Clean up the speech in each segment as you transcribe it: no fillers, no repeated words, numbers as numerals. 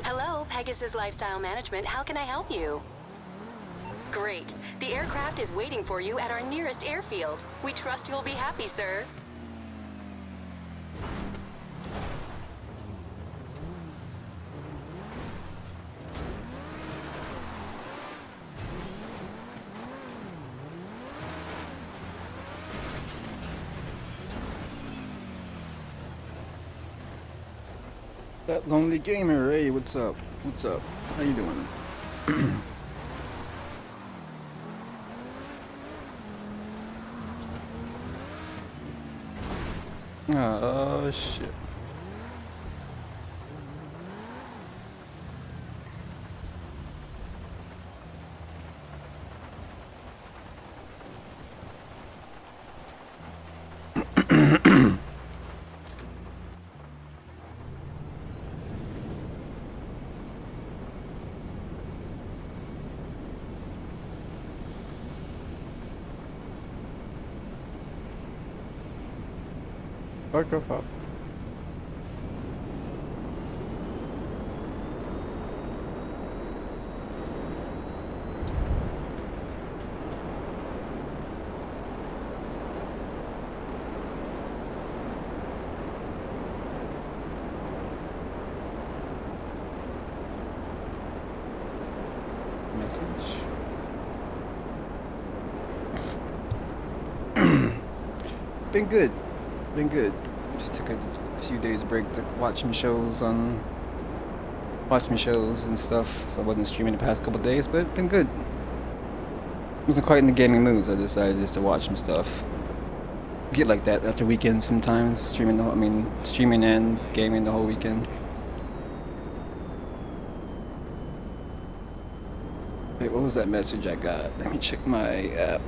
Hello, Pegasus Lifestyle Management. How can I help you? Great. The aircraft is waiting for you at our nearest airfield. We trust you'll be happy, sir. That lonely gamer, hey, what's up? What's up? How you doing? Oh shit. Fuck up. Message. Been good. Been good. Just took a few days break to watch some shows and stuff. So I wasn't streaming the past couple days, but been good. Wasn't quite in the gaming mood, so I decided just to watch some stuff. Get like that after weekends sometimes. Streaming and gaming the whole weekend. Wait, what was that message I got? Let me check my app.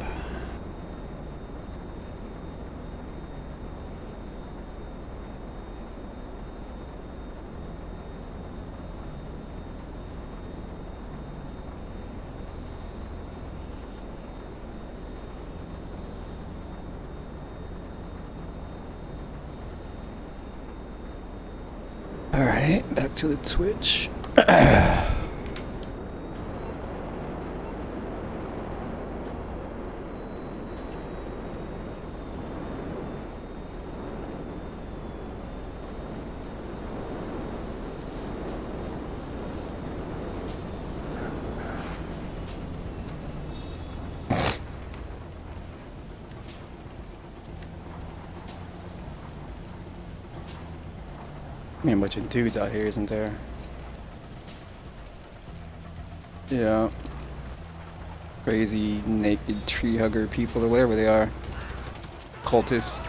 Alright, back to the Twitch. I mean, a bunch of dudes out here, isn't there? Yeah. Crazy, naked tree hugger people, or whatever they are. Cultists.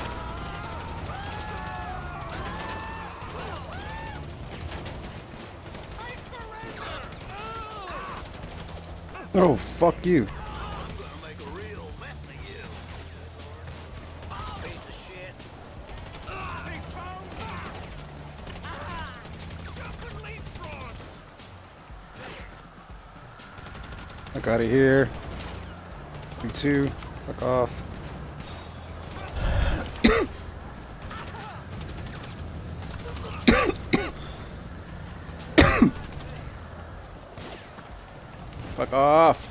Oh, fuck you. Fuck out of here. You too. Fuck off. Fuck off.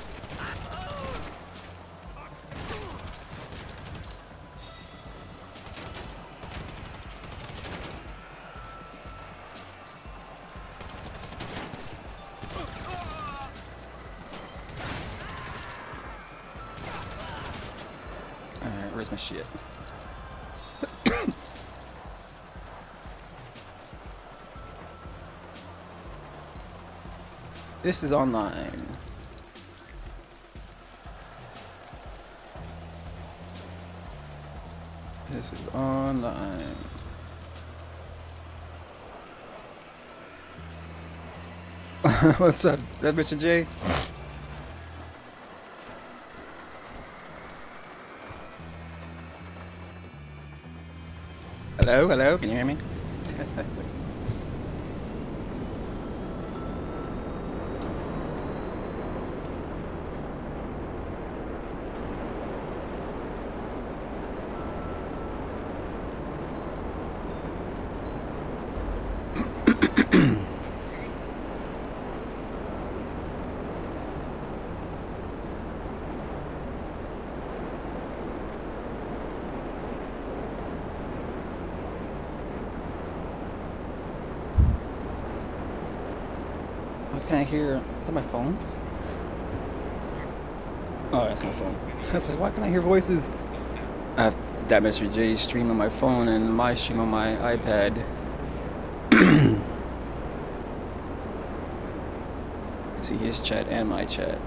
Where's my shit? This is online. This is online. What's up? Is that Mr. J? Hello, hello, can you hear me? Can I hear? Is that my phone? Oh, that's my phone. I was like, why can I hear voices? I have that Mr. J stream on my phone and my stream on my iPad. See his chat and my chat.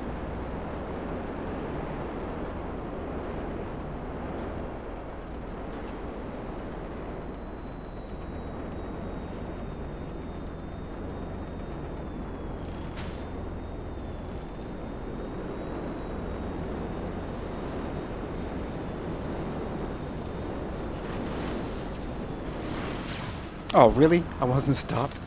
Oh, really? I wasn't stopped?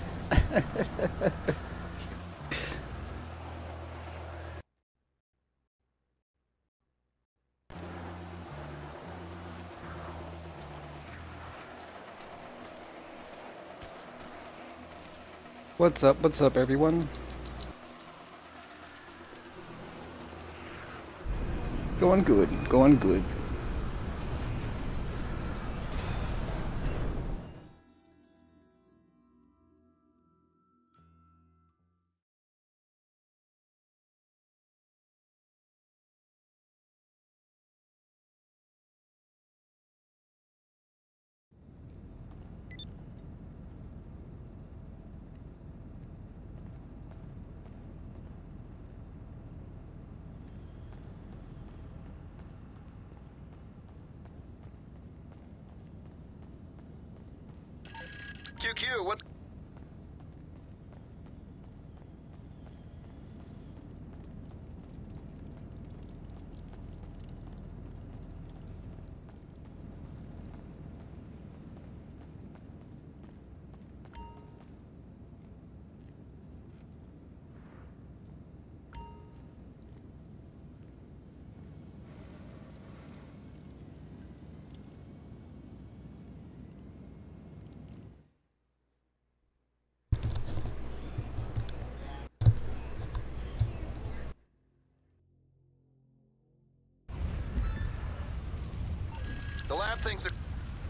What's up? What's up, everyone? Going good. Going good. QQ, what? The lab thinks it.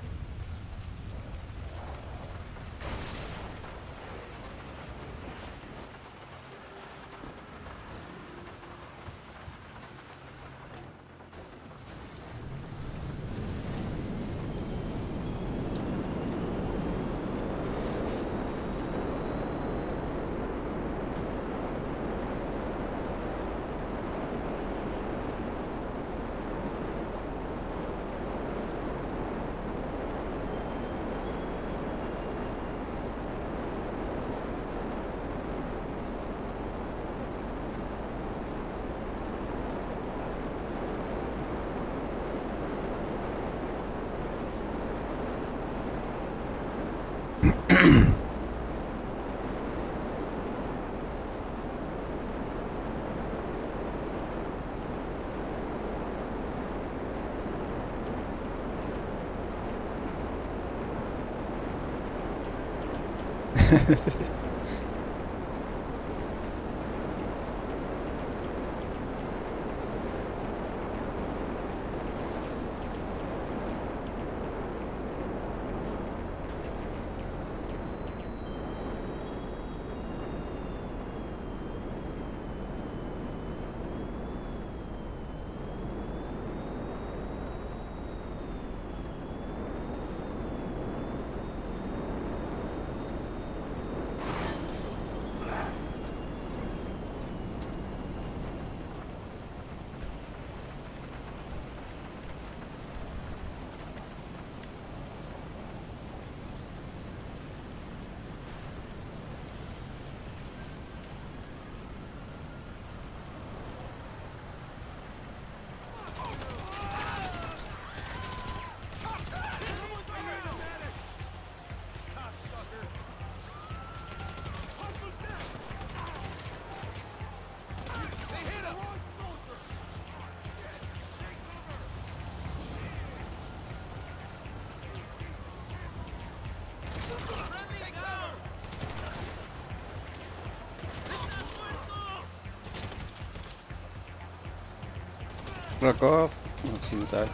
Fuck off. Let's see inside.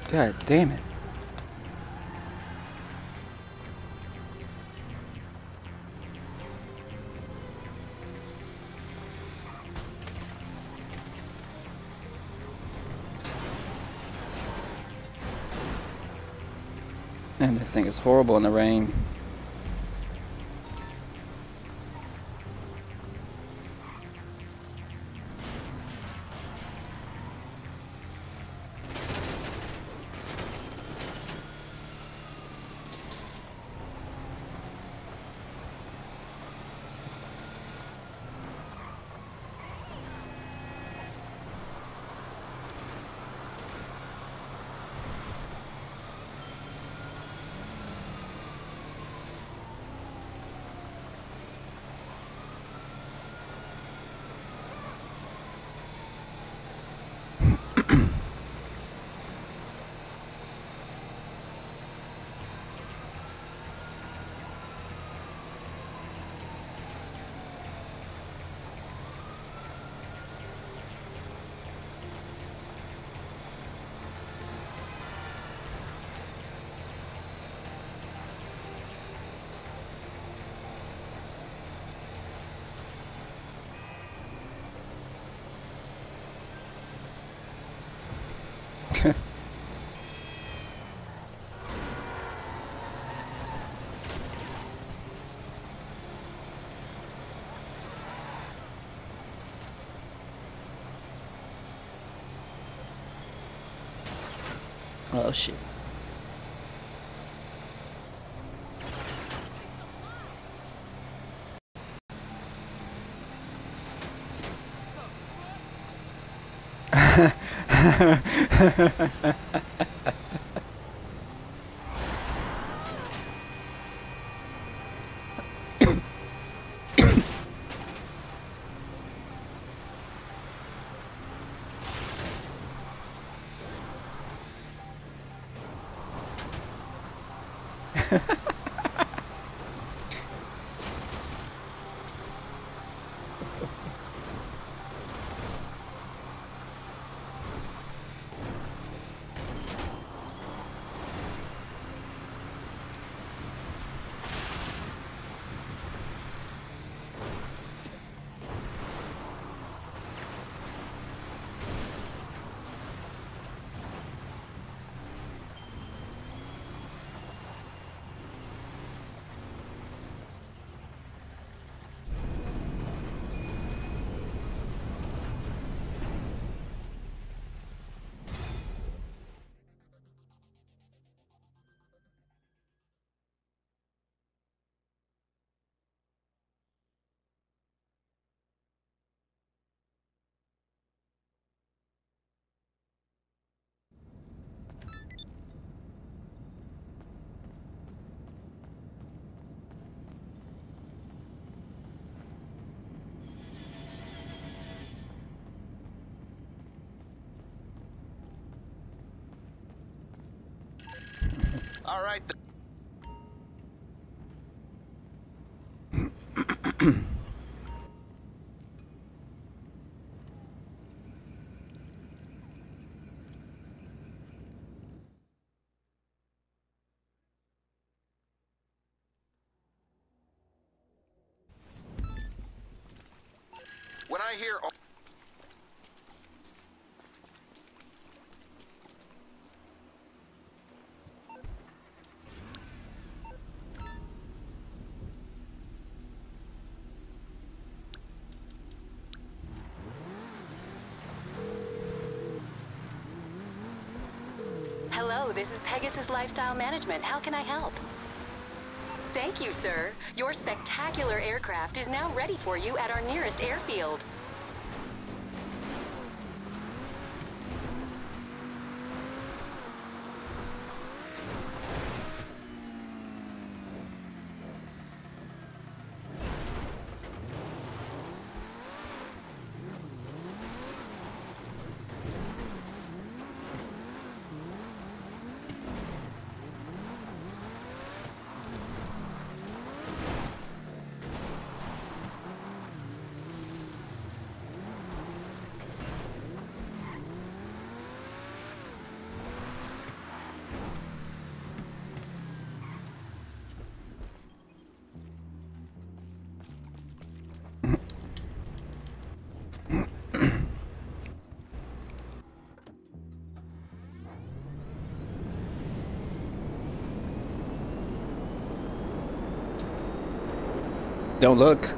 God damn it. Man, this thing is horrible in the rain. Oh shit. All right. When I hear... Hello, this is Pegasus Lifestyle Management. How can I help? Thank you, sir. Your spectacular aircraft is now ready for you at our nearest airfield. Don't look.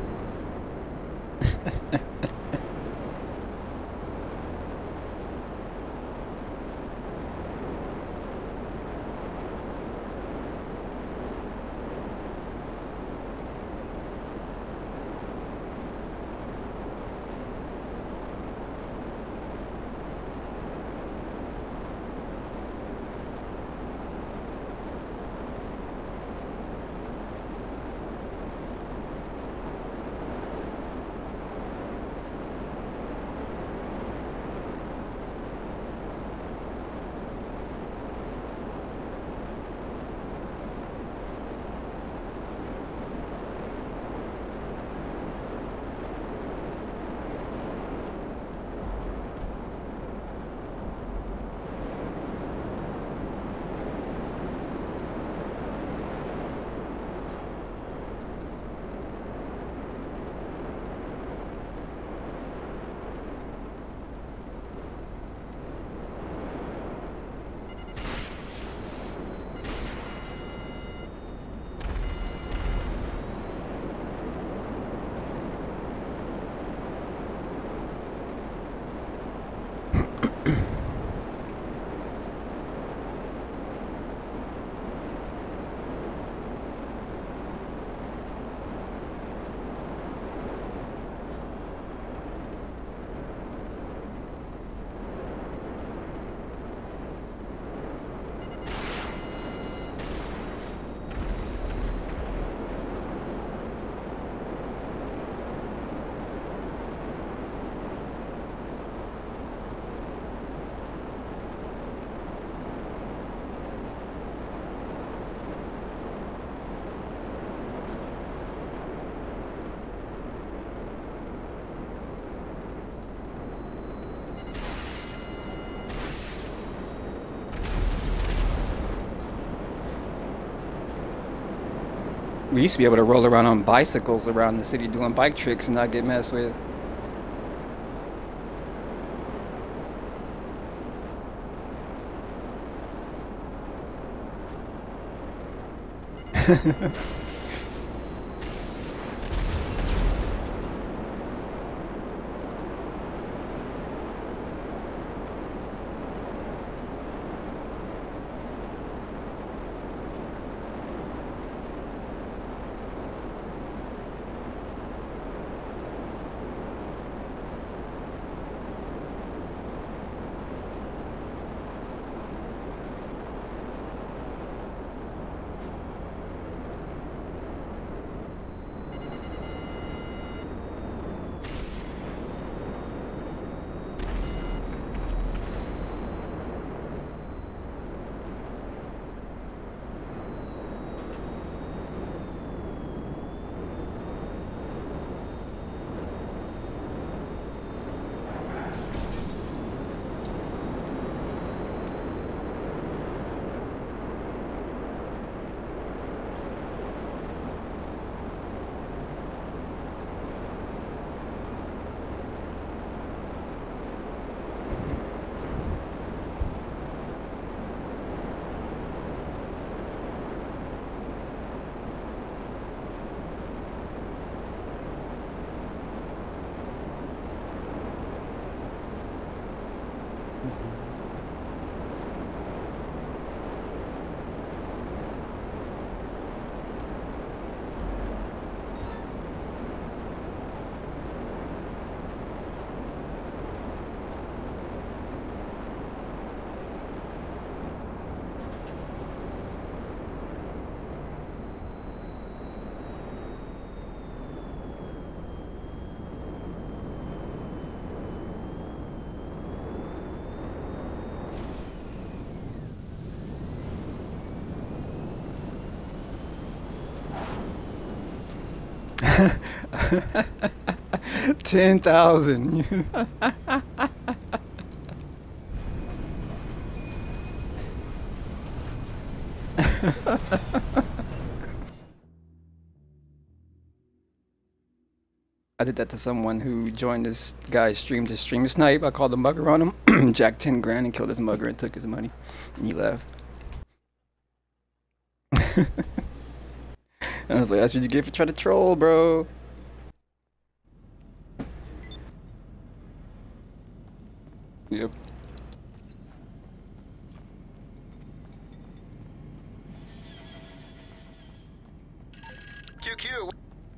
We used to be able to roll around on bicycles around the city doing bike tricks and not get messed with. $10,000. I did that to someone who joined this guy's stream to stream snipe. I called the mugger on him, jacked 10 grand and killed his mugger and took his money. And he left. I was like, that's what you get for trying to troll, bro. Yep. QQ.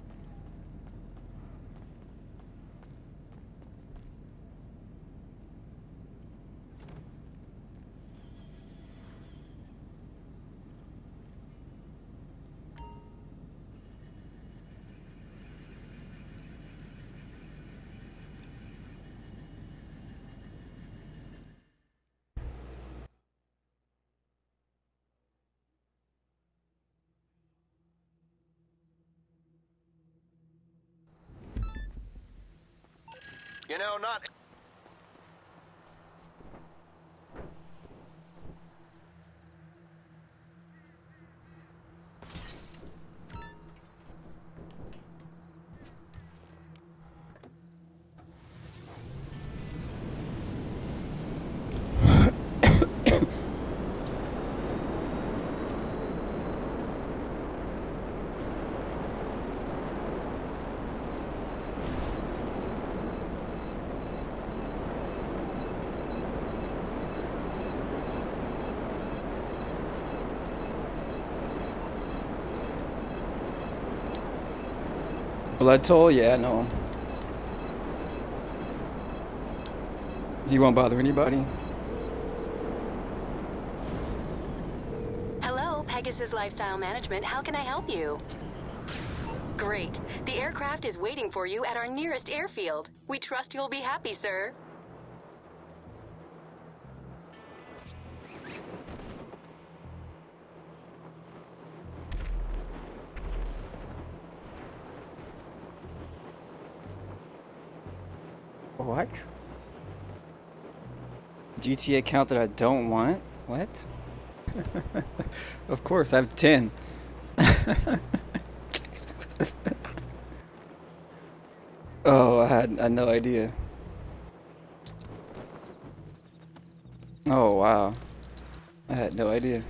You know, not... Blood toll? Yeah, no. He won't bother anybody. Hello, Pegasus Lifestyle Management. How can I help you? Great. The aircraft is waiting for you at our nearest airfield. We trust you'll be happy, sir. What? GTA account that I don't want? What? Of course, I have 10. Oh, I had no idea. Oh, wow. I had no idea.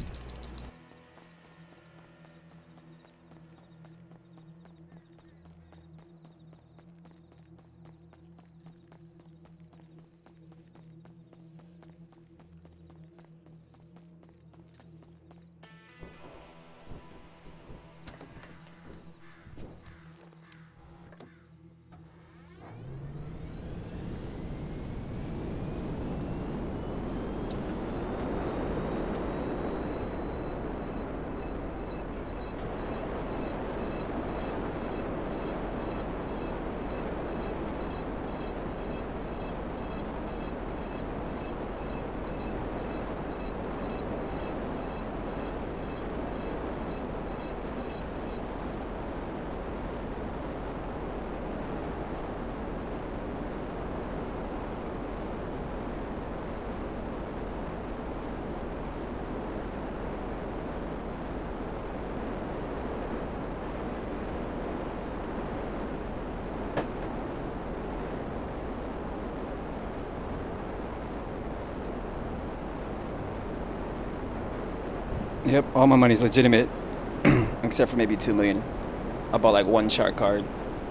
Yep, all my money's legitimate, except for maybe 2 million. I bought like one shark card.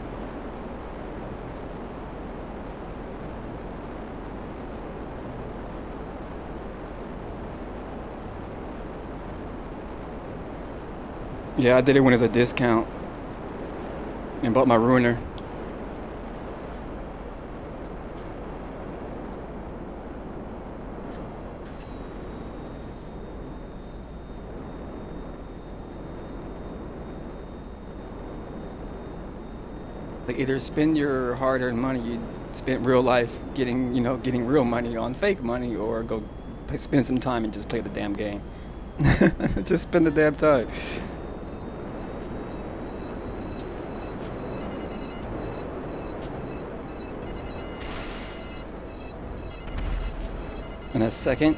Yeah, I did it when it was a discount and bought my ruiner. Like either spend your hard-earned money you spent real life getting, getting real money on fake money, or go spend some time and just play the damn game. Just spend the damn time. In a second.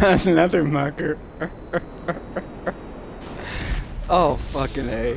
That's another mucker. Oh, fucking A.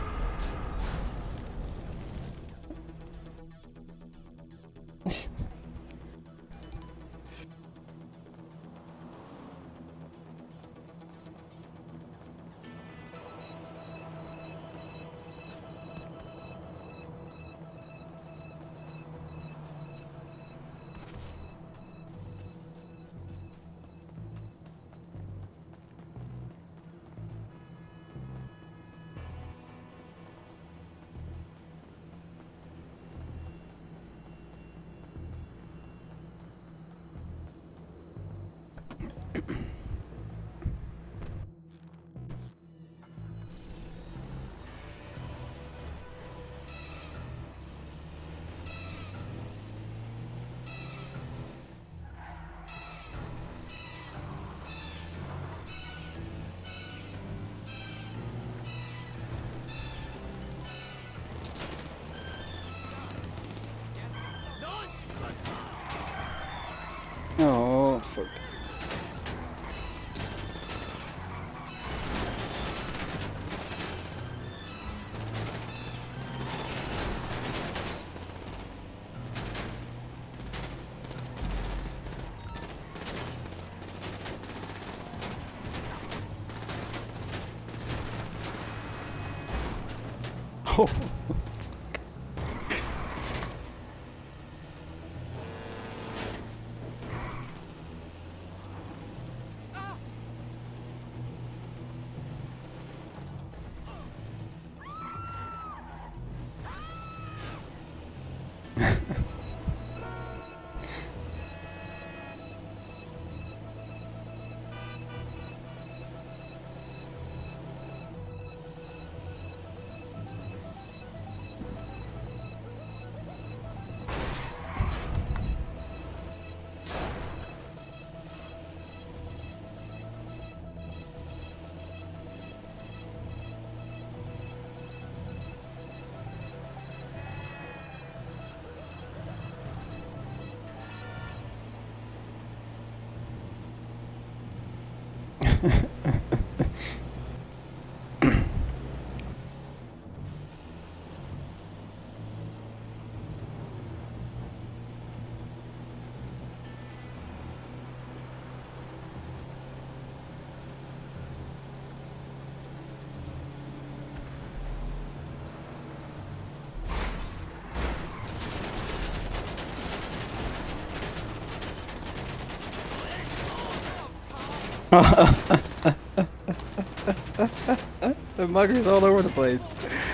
Oh, fuck. Oh. The mugger's all over the place.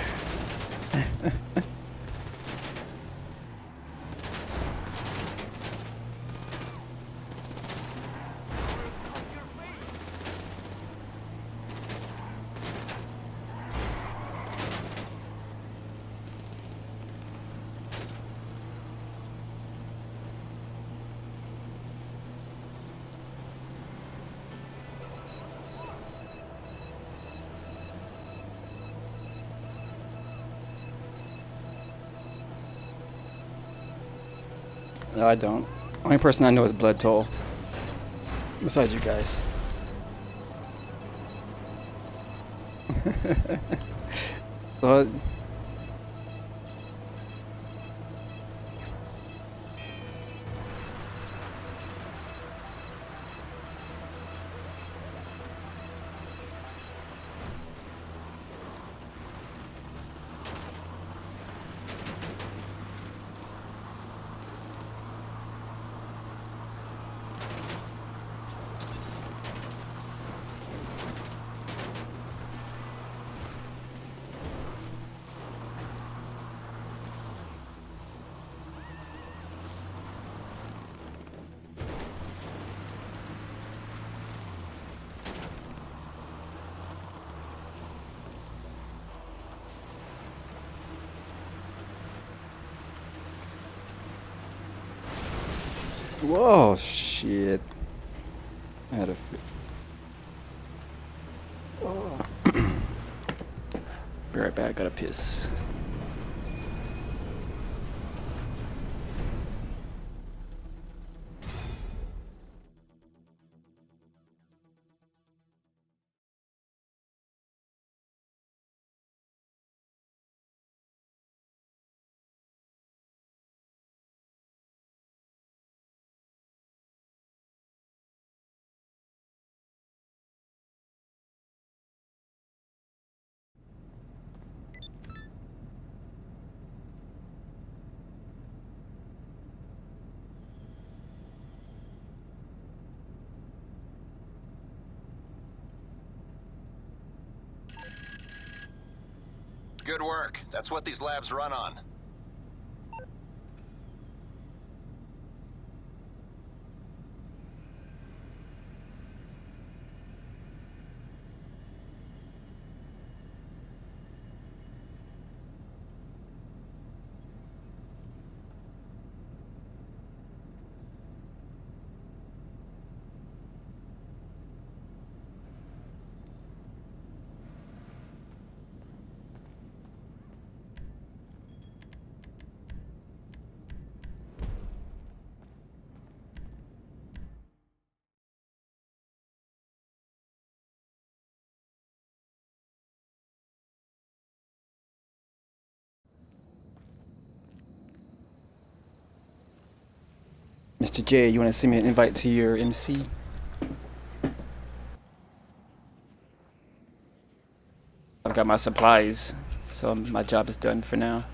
No, I don't. Only person I know is Blood Toll. Besides you guys. So, whoa, shit. I had a fit. Oh. Be right back, gotta piss. Good work. That's what these labs run on. Mr. J, you want to send me an invite to your MC? I've got my supplies, so my job is done for now.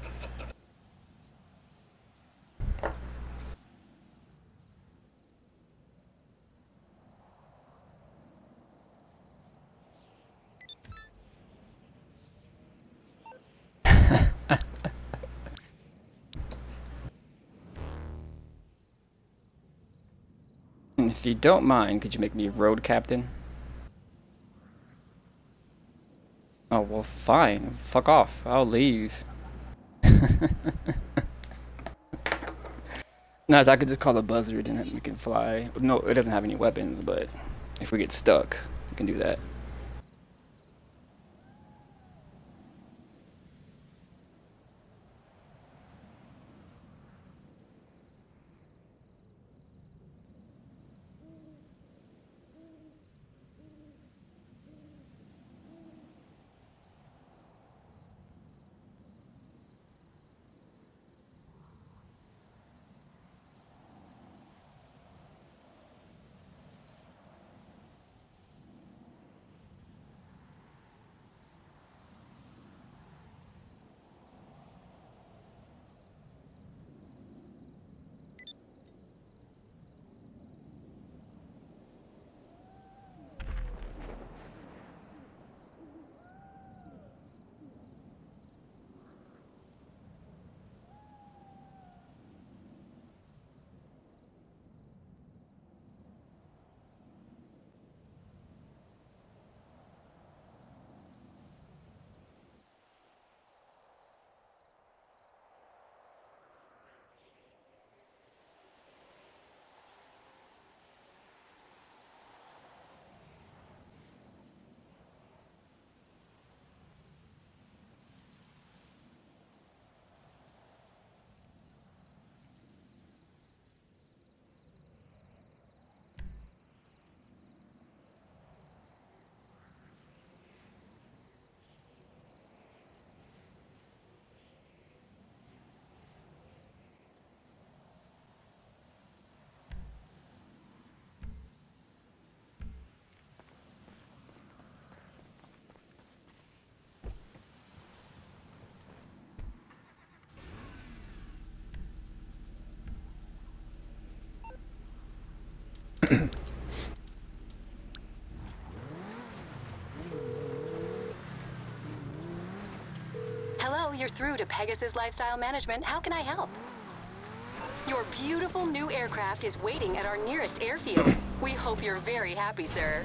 If you don't mind, could you make me road captain? Oh, well, fine. Fuck off. I'll leave. No, I could just call a buzzard and we can fly. No, it doesn't have any weapons, but if we get stuck, we can do that. Hello, you're through to Pegasus Lifestyle Management. How can I help? Your beautiful new aircraft is waiting at our nearest airfield. We hope you're very happy, sir.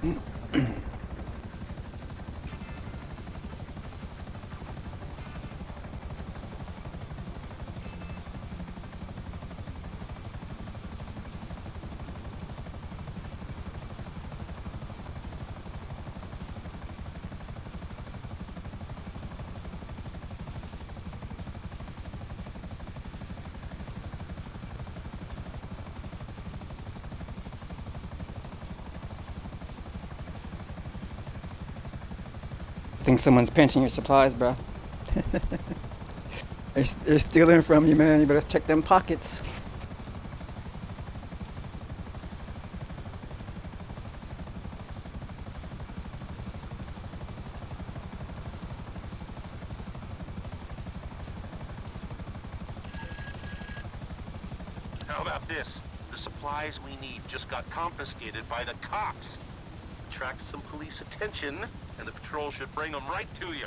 I think someone's pinching your supplies, bro. They're stealing from you, man. You better check them pockets. How about this? The supplies we need just got confiscated by the cops. Attract some police attention, and the patrol should bring them right to you.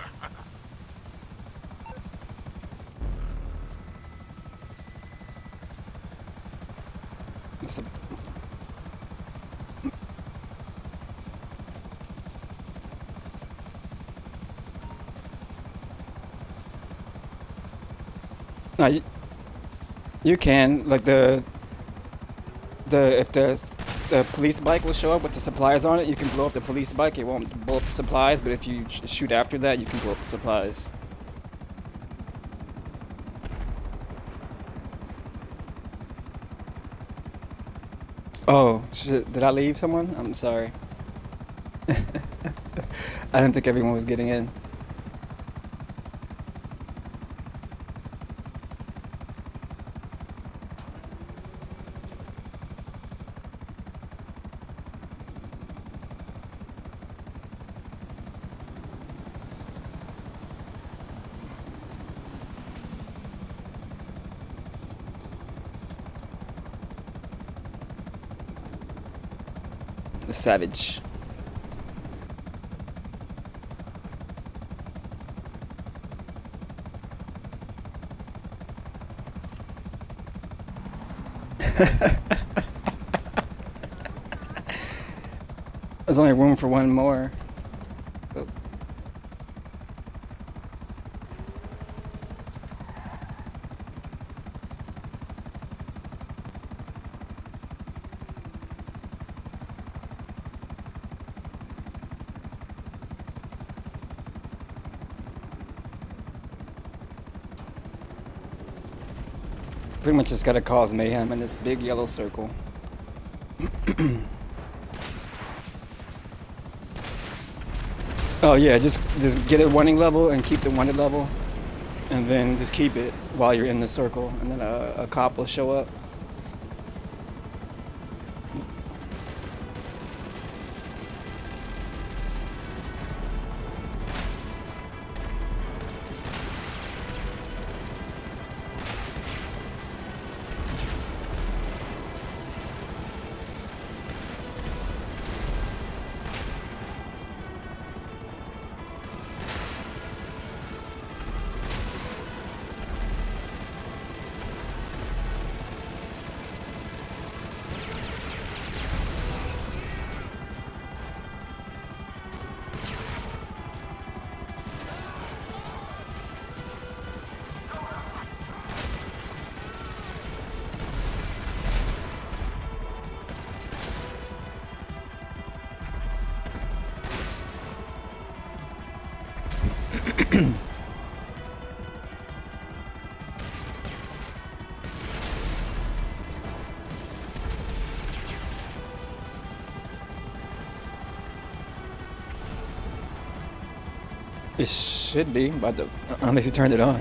No, you can, like if the police bike will show up with the supplies on it, you can blow up the police bike. It won't blow up the supplies, but if you shoot after that, you can blow up the supplies. Oh, shit, did I leave someone? I'm sorry. I didn't think everyone was getting in. The Savage. There's only room for one more. Oh. Pretty much just gotta cause mayhem in this big yellow circle. Oh yeah, just get it wanting level and keep the wanted level, and then just keep it while you're in the circle, and then a cop will show up. It should be, but unless you turned it on.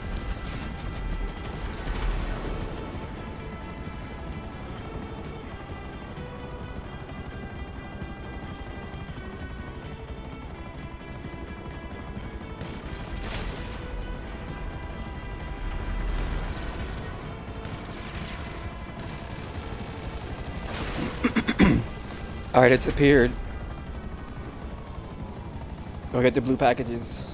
All right, it's appeared. Go get the blue packages.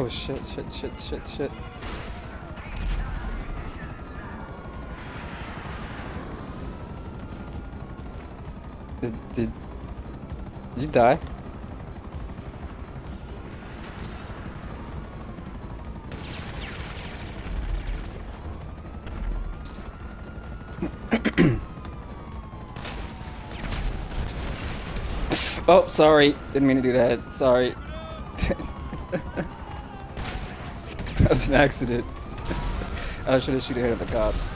Oh shit, shit, shit, shit, shit. Did you die? Oh, sorry. Didn't mean to do that. Sorry. That was an accident. I should have shoot ahead of the cops.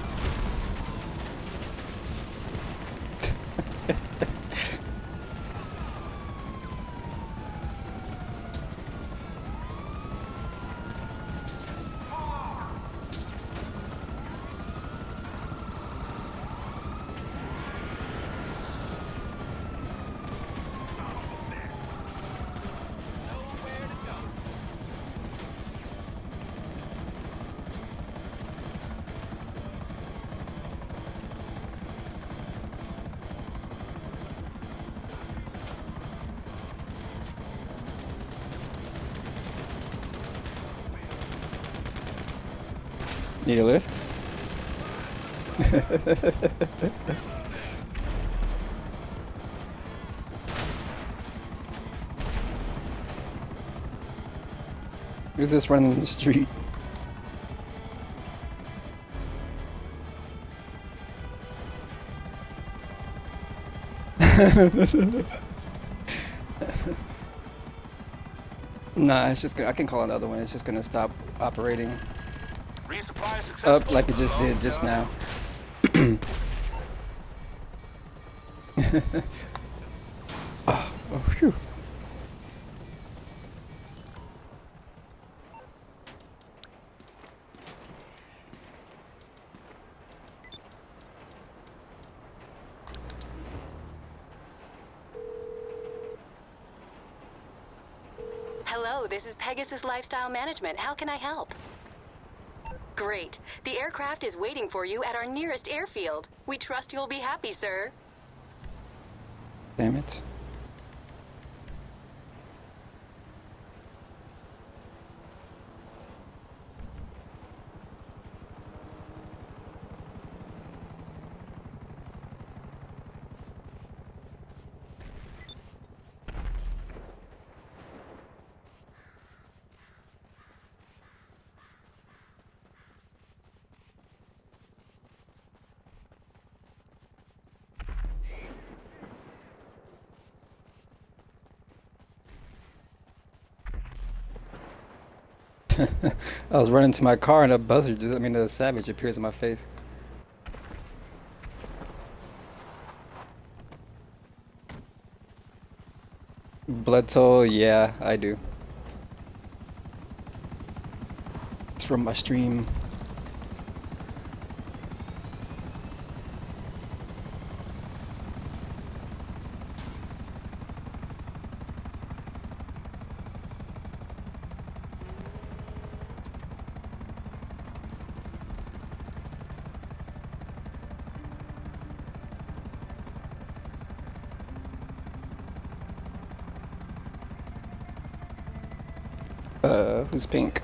Need a lift? Who's this running in the street? Nah, it's just gonna, I can call another one. It's just gonna stop operating. Up like it just did just now. Oh, phew. Hello, this is Pegasus Lifestyle Management. How can I help? Great. The aircraft is waiting for you at our nearest airfield. We trust you'll be happy, sir. Damn it. I was running to my car and a buzzard, a savage appears in my face. Blood toll, yeah, I do. It's from my stream. Who's pink?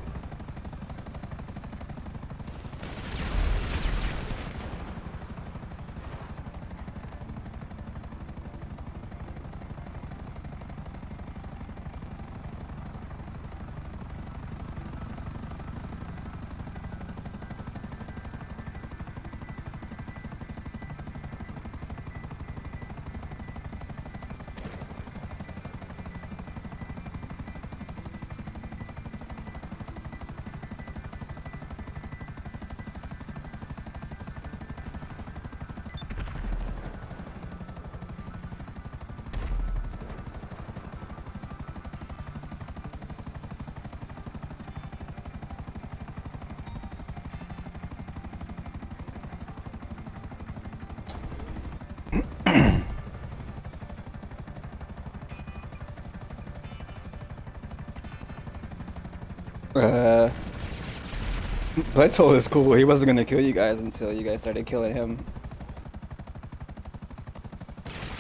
Blood toll is cool. He wasn't gonna kill you guys until you guys started killing him.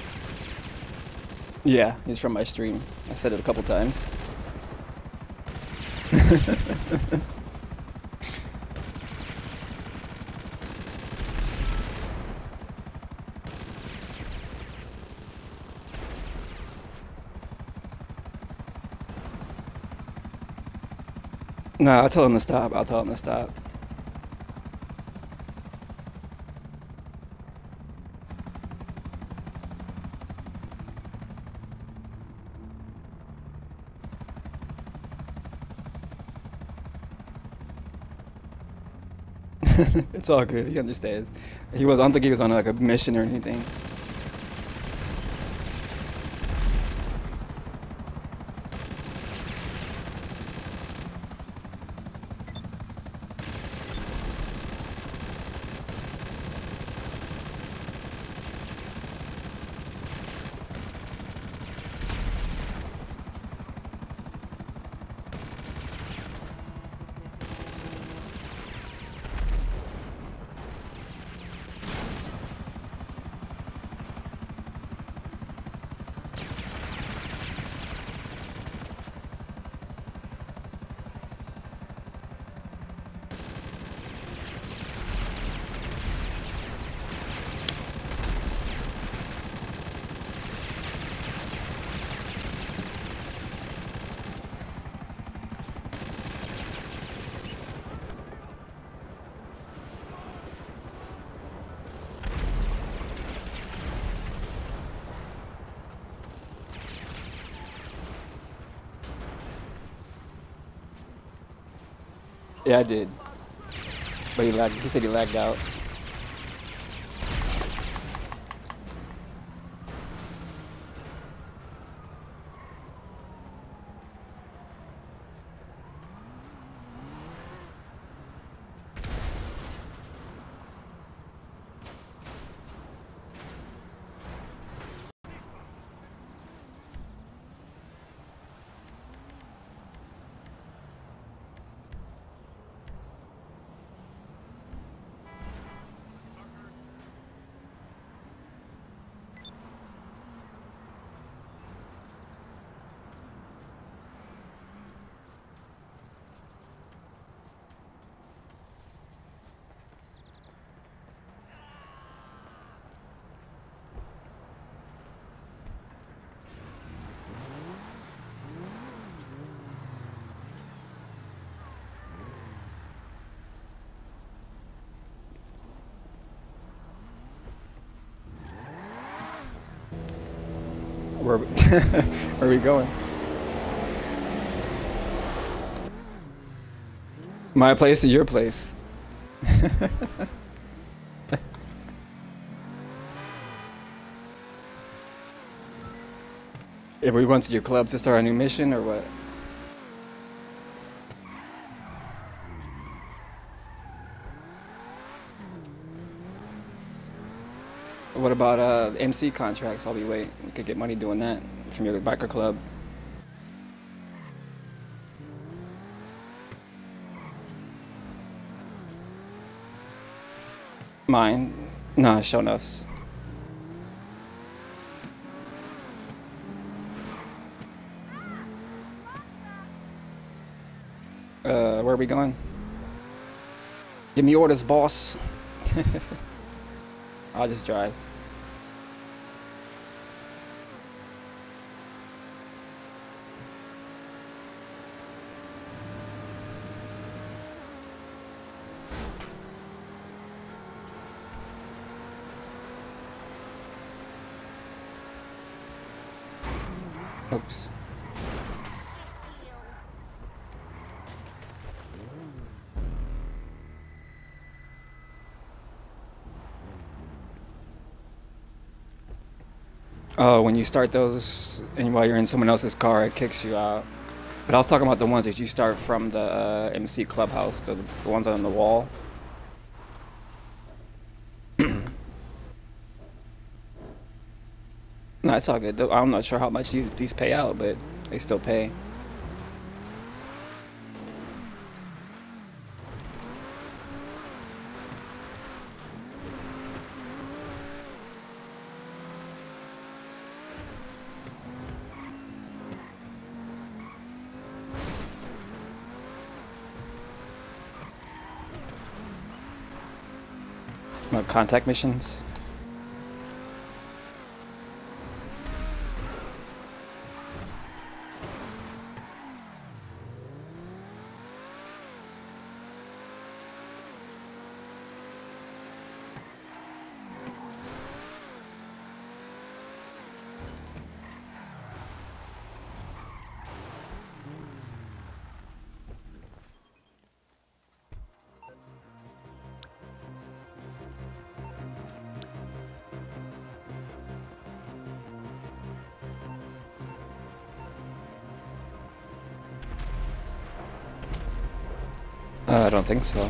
Yeah, he's from my stream. I said it a couple times. No, I'll tell him to stop. I'll tell him to stop. It's all good. He understands. He was. I don't think he was on like a mission or anything. Yeah, I did. But he lagged. He said he lagged out. Where, where are we going? My place or your place? If we going to your club to start a new mission or what? What about MC contracts while we wait? We could get money doing that from your biker club. Mine? Nah, show enough's. Where are we going? Give me orders, boss. I'll just drive. Oops. Oh, when you start those, and while you're in someone else's car, it kicks you out. But I was talking about the ones that you start from the MC clubhouse, the ones on the wall. No, it's all good. I'm not sure how much these pay out, but they still pay. Contact missions. I don't think so.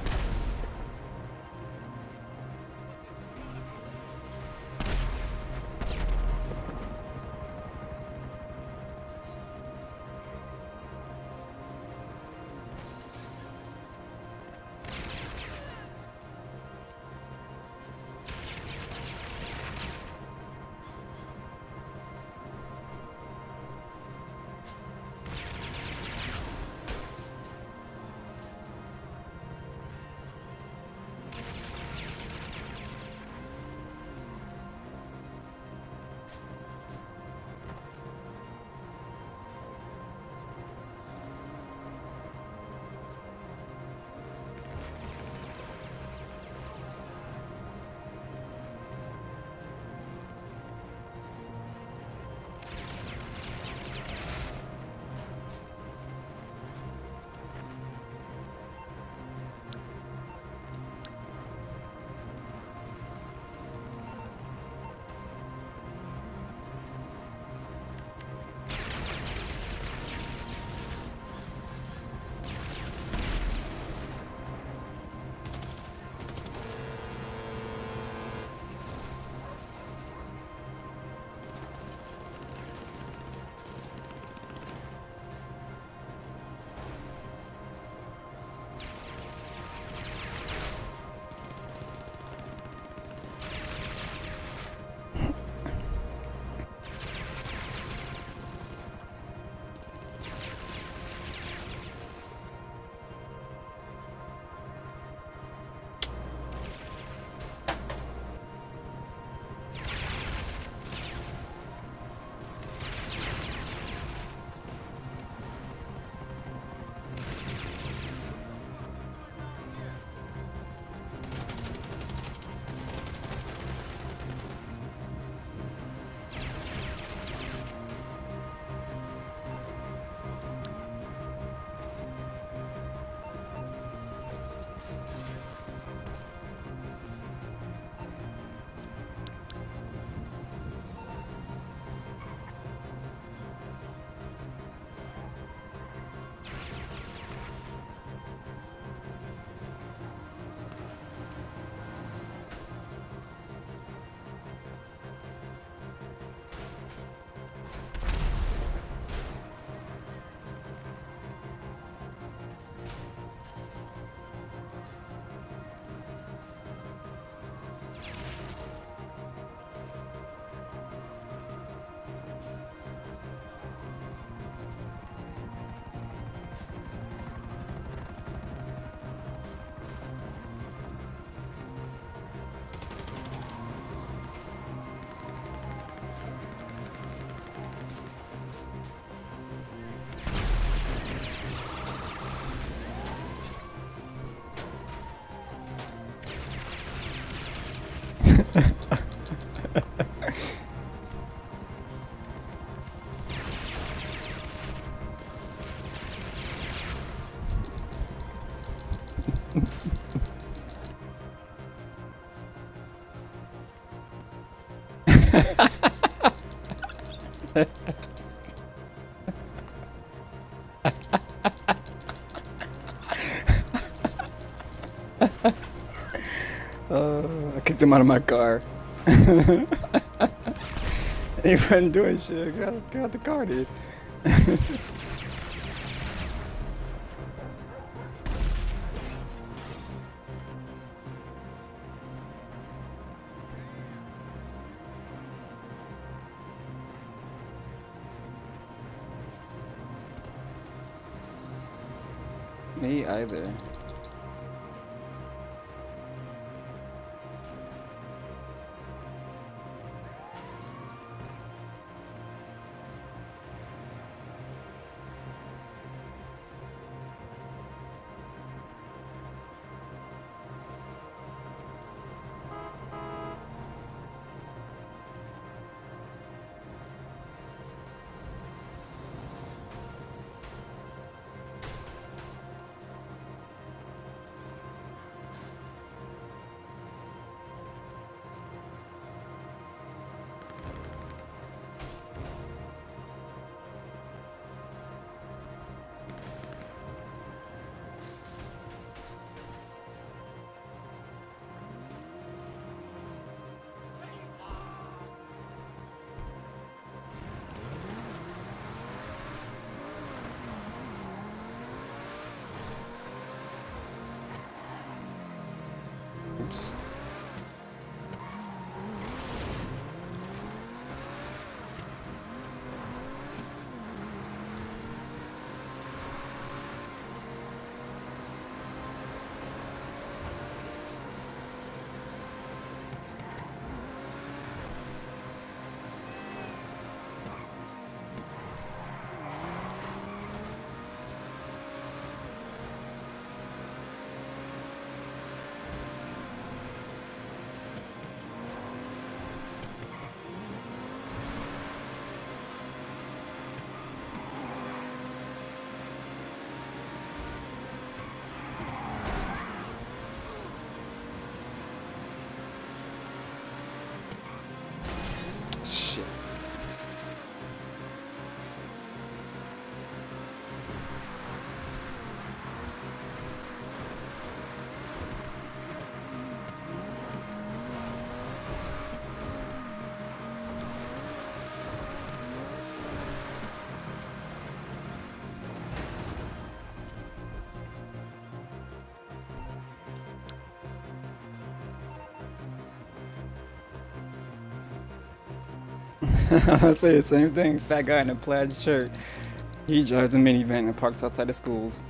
I kicked him out of my car. He wasn't doing shit. Get out the car, dude. Me either. Oops. Shit. I say the same thing. Fat guy in a plaid shirt. He drives a minivan and parks outside of schools.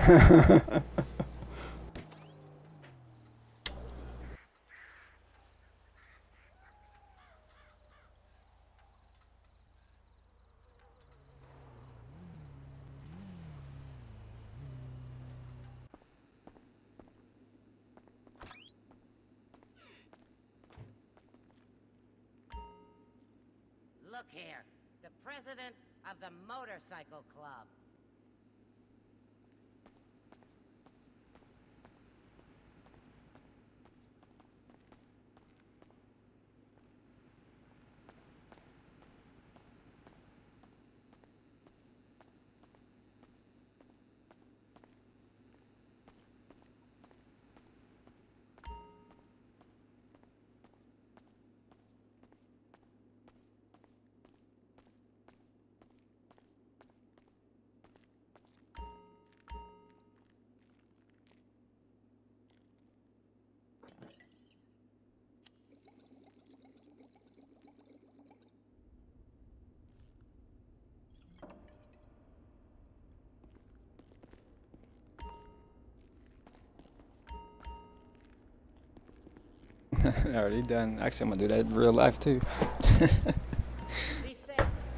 Look here, the president of the motorcycle club. Already done. Actually, I'm gonna do that in real life too. Be safe.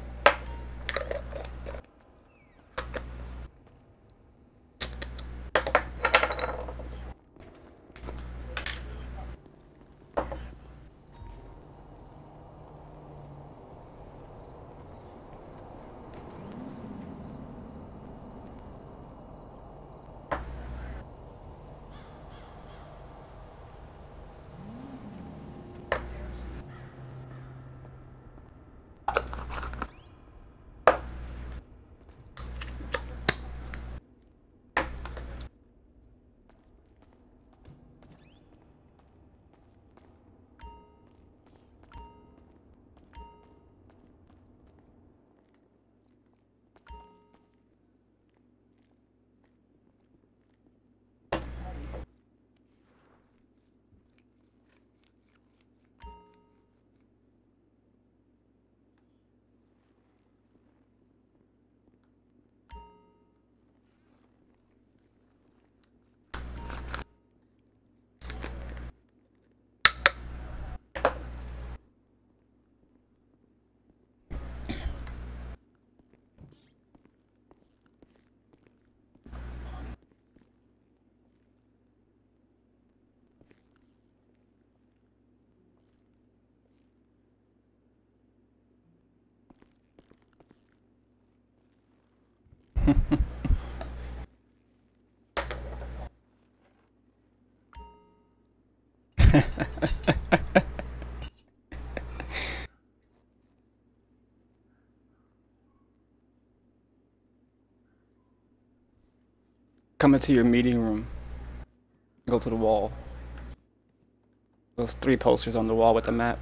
Come into your meeting room. Go to the wall. Those 3 posters on the wall with the map.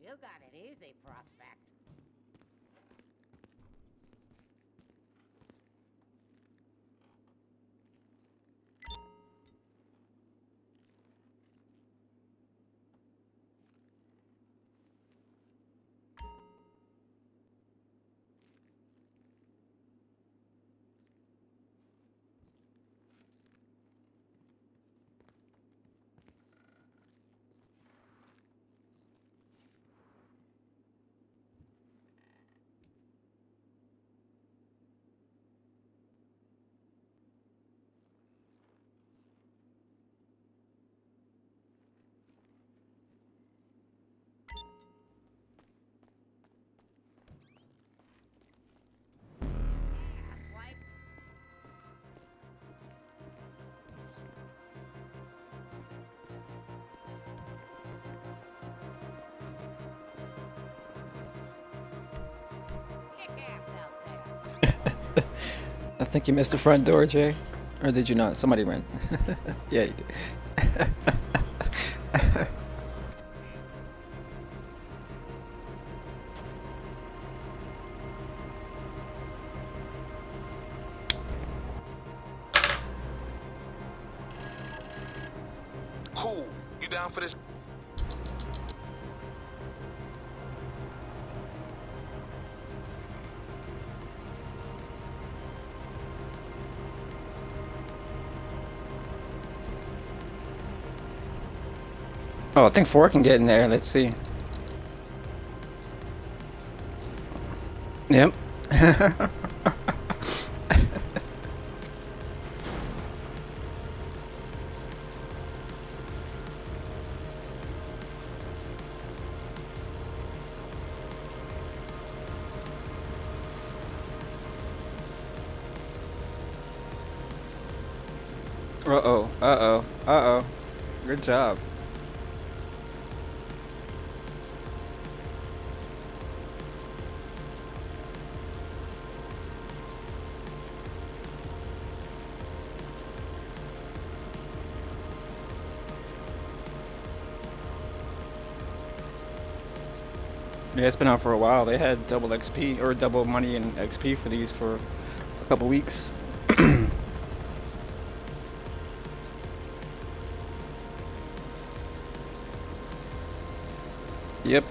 You got it easy, Prospect. Asswipe. Kick ass out there. I think you missed the front door, Jay. Or did you not? Somebody ran. Yeah, you did. Cool. You down for this? Oh, I think 4 can get in there. Let's see. Yep. Uh-oh. Uh-oh. Uh-oh. Good job. Yeah, it's been out for a while. They had double XP or double money and XP for these for a couple weeks. Yep.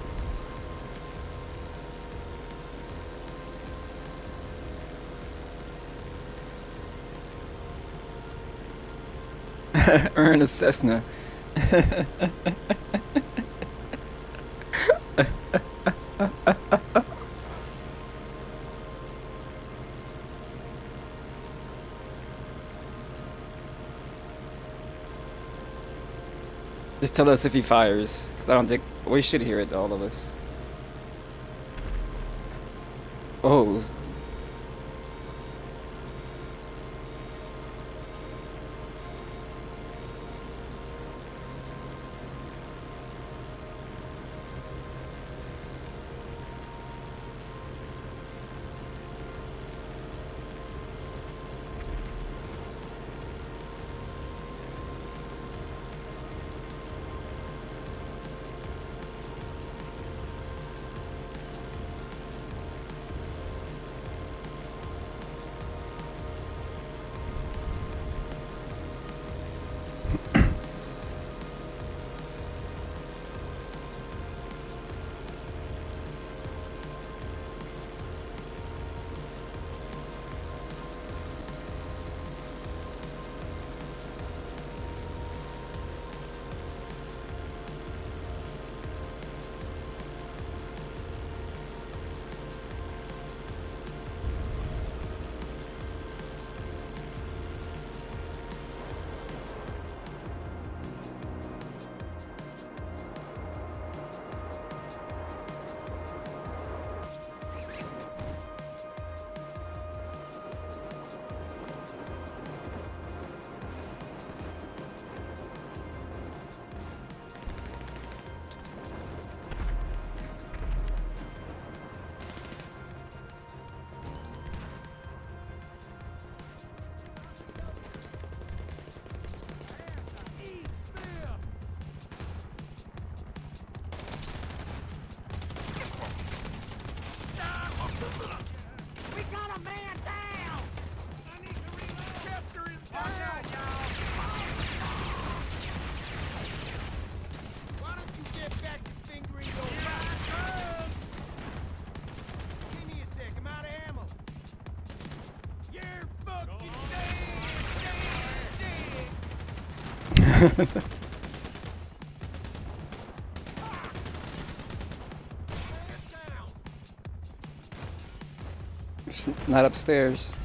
Earn a Cessna. Just tell us if he fires, because I don't think we should hear it, all of us. Oh. It's not upstairs.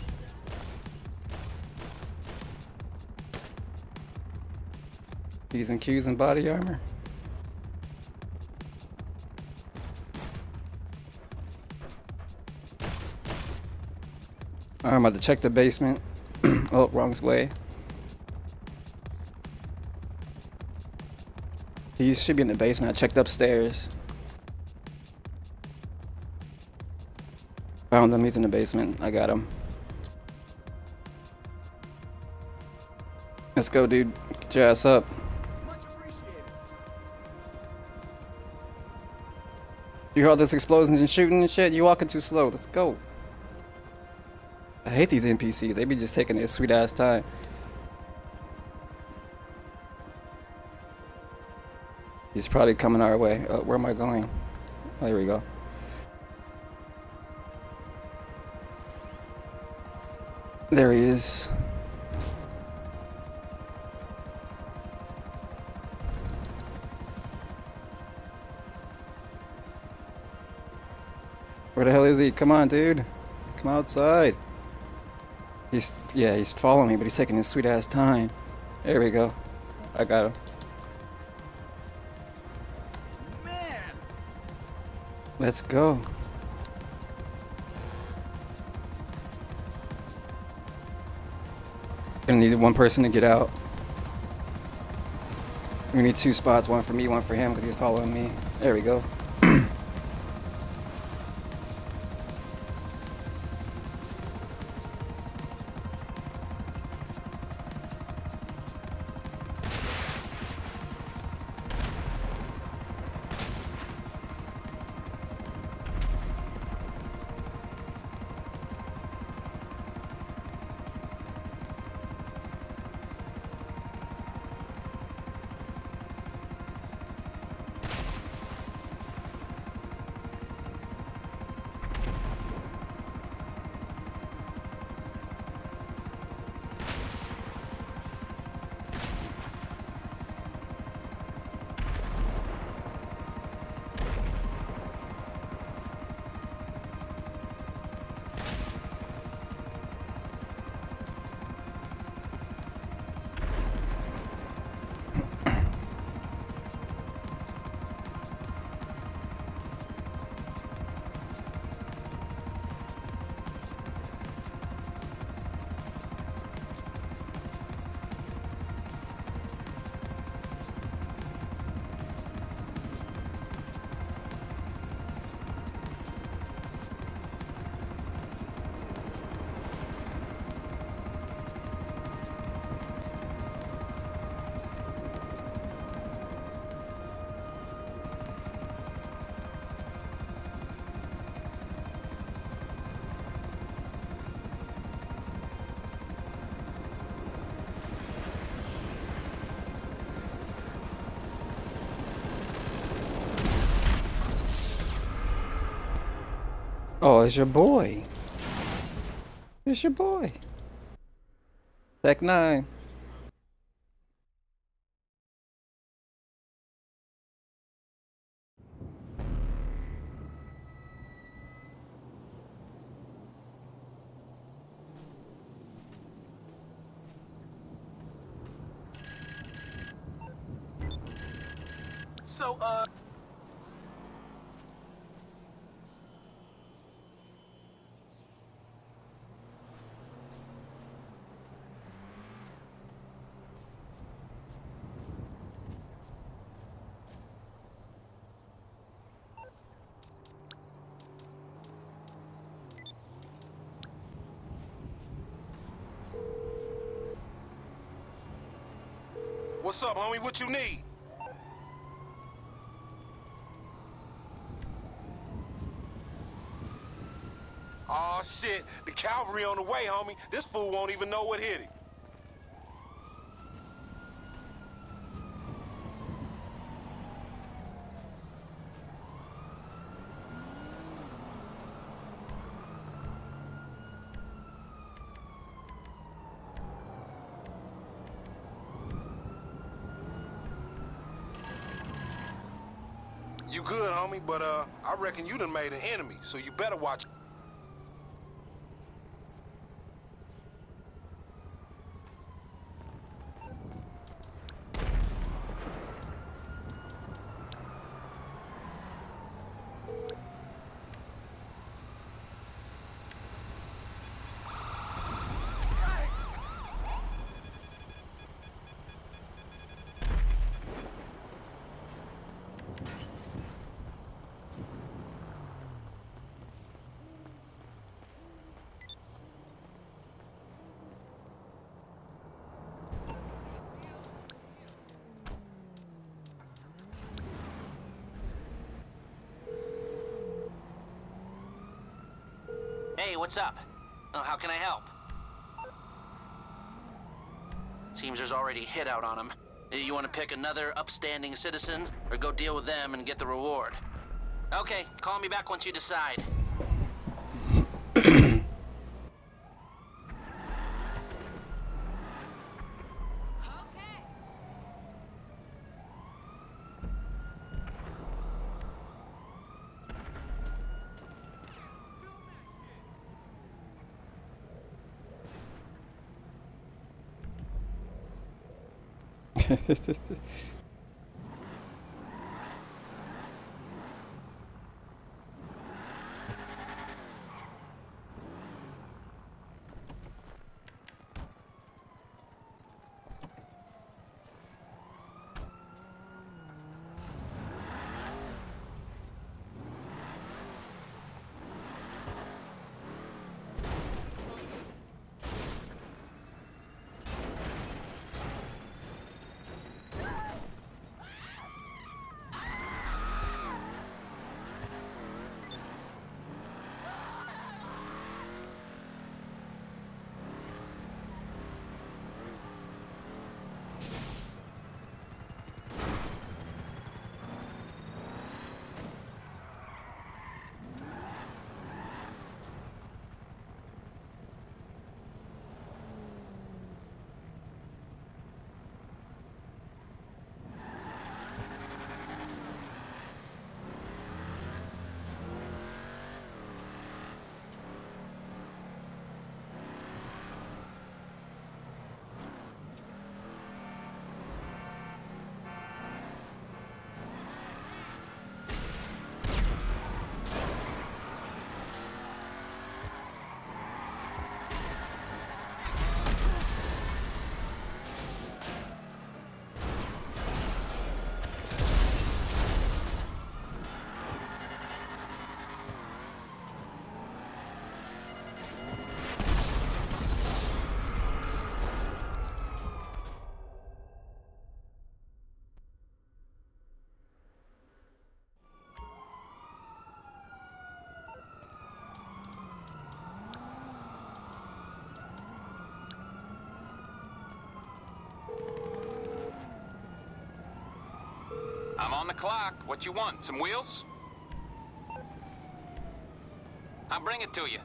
P's and Q's and body armor. I'm about to check the basement. Oh, wrong way. He should be in the basement. I checked upstairs. Found him. He's in the basement. I got him. Let's go, dude. Get your ass up. You hear all this explosions and shooting and shit? You walking too slow. Let's go. I hate these NPCs. They be just taking their sweet ass time. He's probably coming our way. Where am I going? Oh, here we go. There he is. Where the hell is he? Come on, dude. Come outside. He's following me, but he's taking his sweet ass time. There we go. I got him. Man. Let's go. Gonna need one person to get out. We need 2 spots, one for me, one for him, because he's following me. There we go. Oh, it's your boy. It's your boy. Tech 9. So, what's up, homie? What you need? Aw, shit. The cavalry on the way, homie. This fool won't even know what hit him. You good, homie, but I reckon you done made an enemy, so you better watch. Hey, what's up? Oh, how can I help? Seems there's already a hit out on him. You want to pick another upstanding citizen, or go deal with them and get the reward? Okay, call me back once you decide. I'm on the clock. What you want? Some wheels? I'll bring it to you.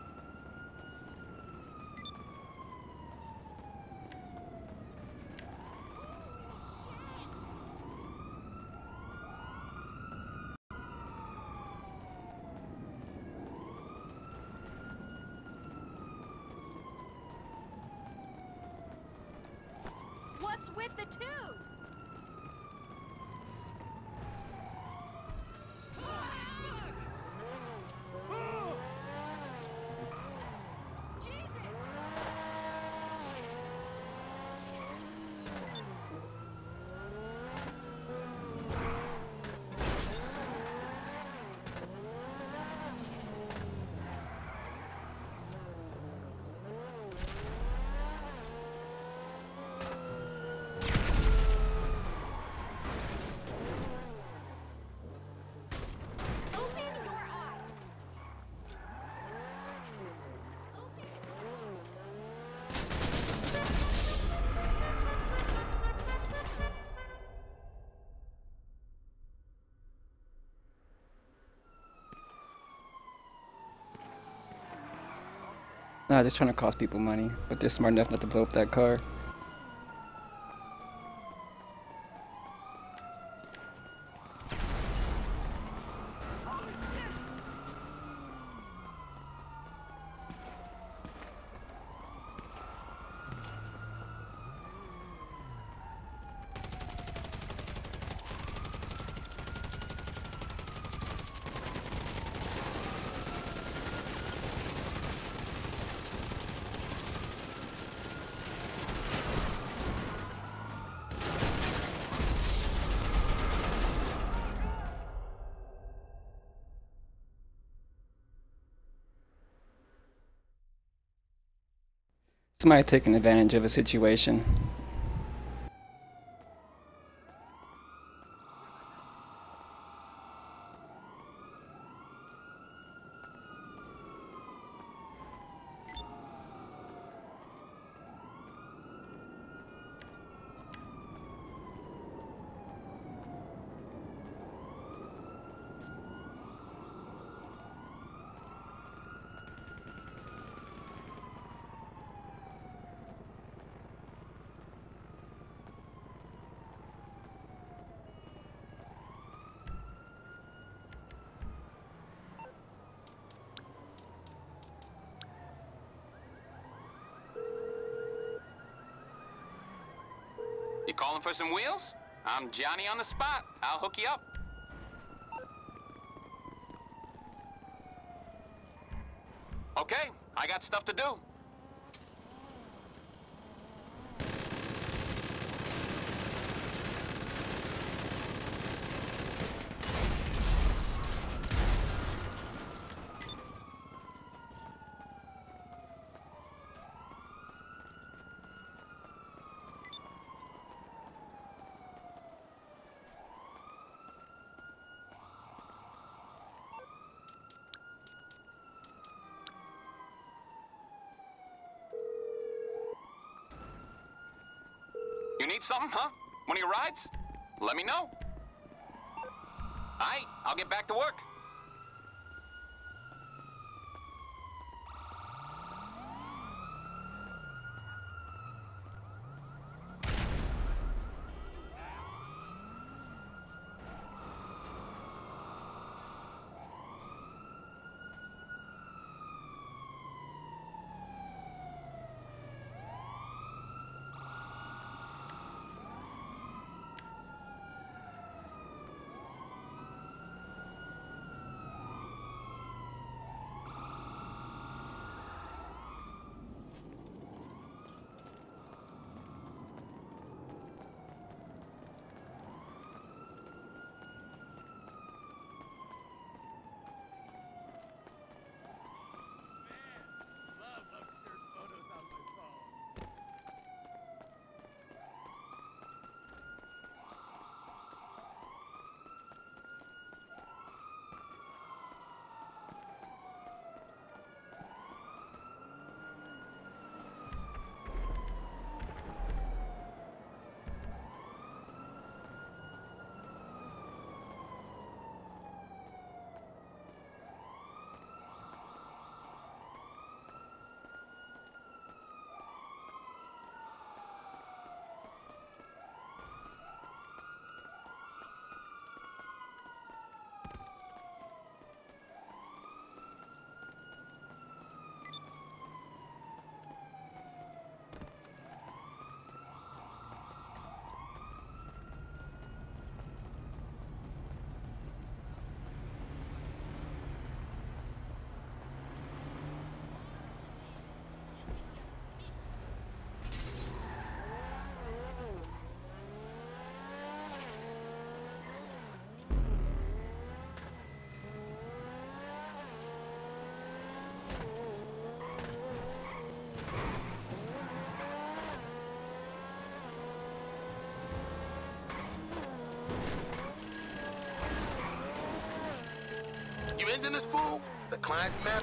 What's with the tube? Nah, just trying to cost people money, but they're smart enough not to blow up that car. Somebody taking advantage of a situation. You calling for some wheels? I'm Johnny on the spot. I'll hook you up. Okay, I got stuff to do. You need something, huh? One of your rides? Let me know. Aight, I'll get back to work. You ending this fool? The client's map?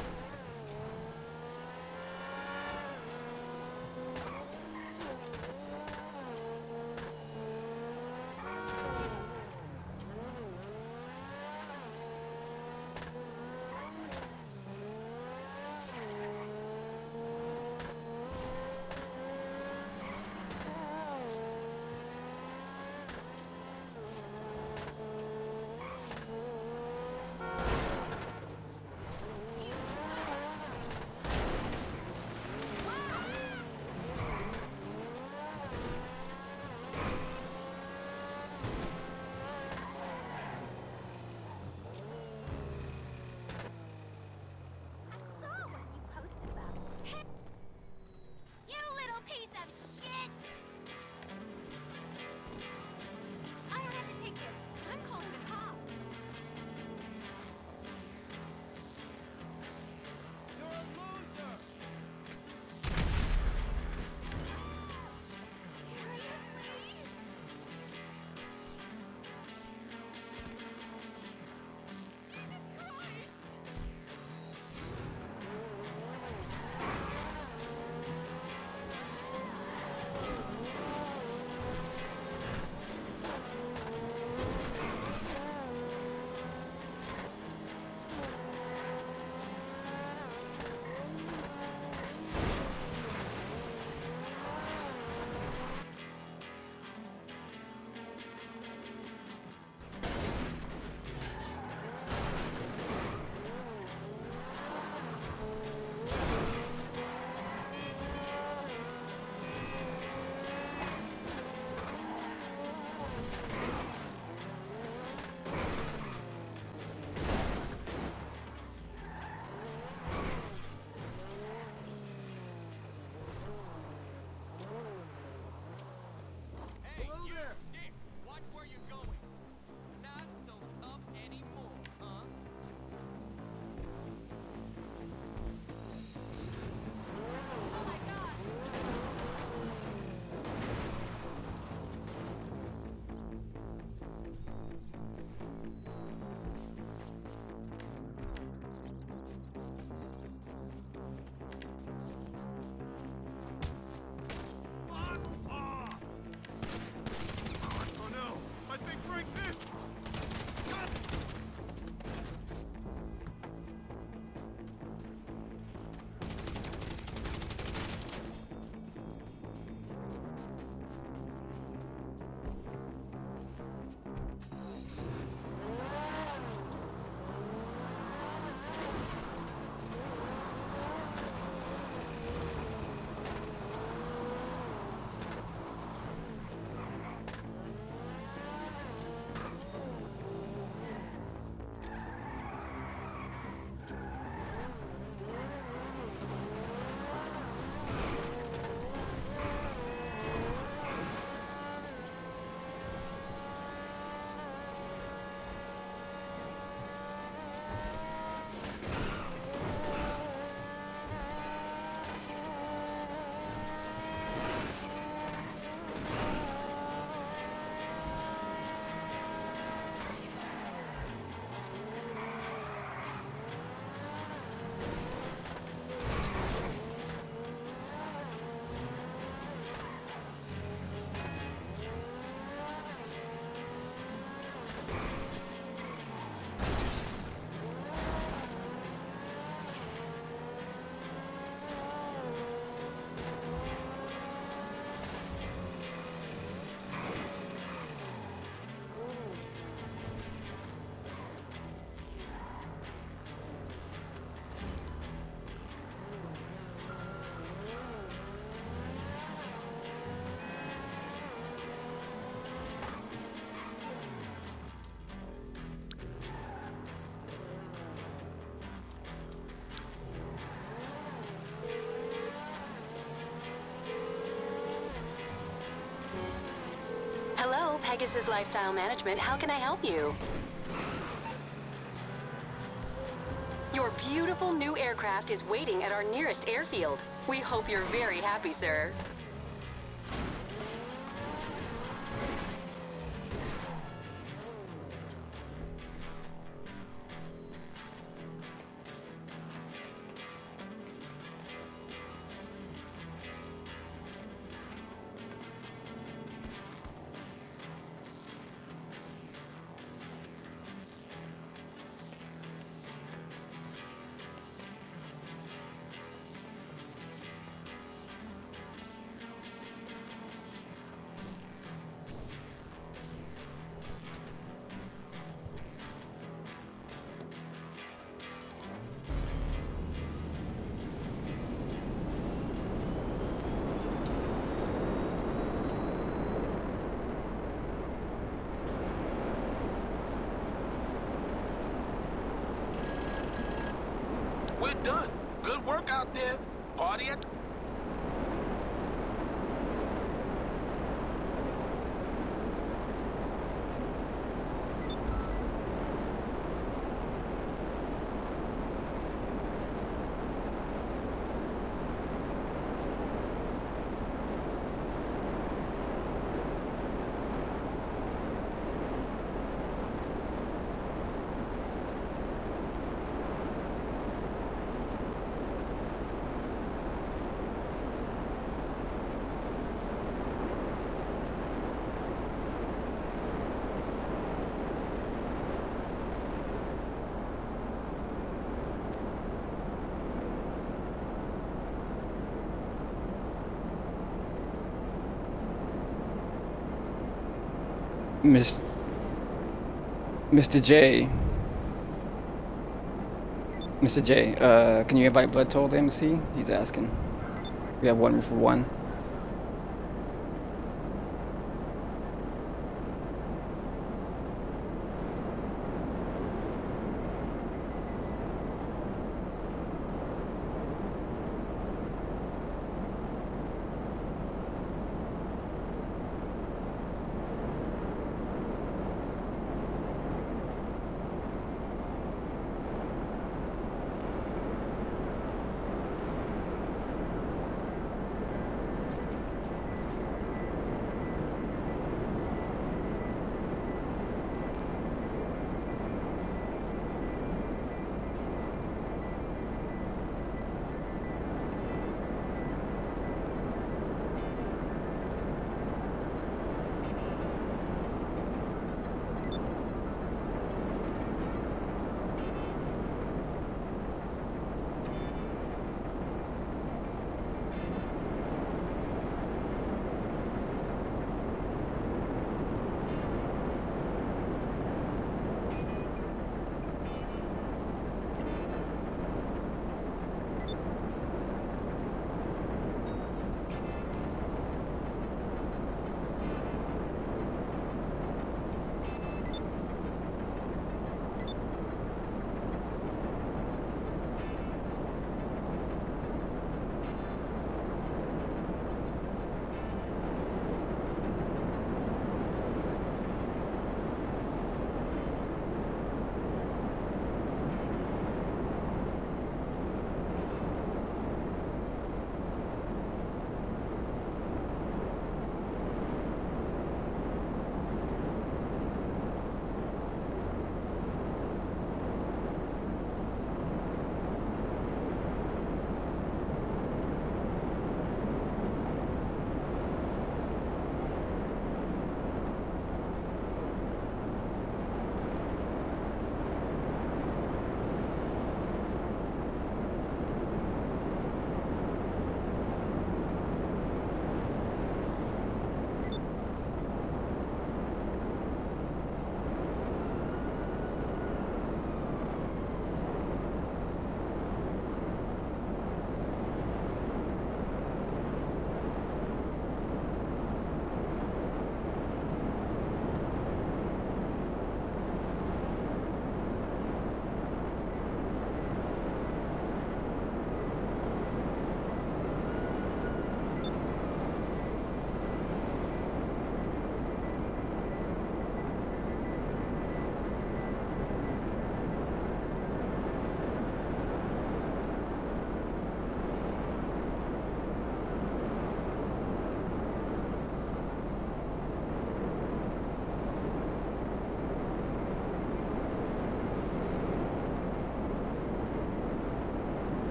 Pegasus Lifestyle Management. How can I help you? Your beautiful new aircraft is waiting at our nearest airfield. We hope you're very happy, sir. We're done. Good work out there. Party at... Mr. J. Mr. J, can you invite Blood Toll to MC? He's asking. We have 1 for 1.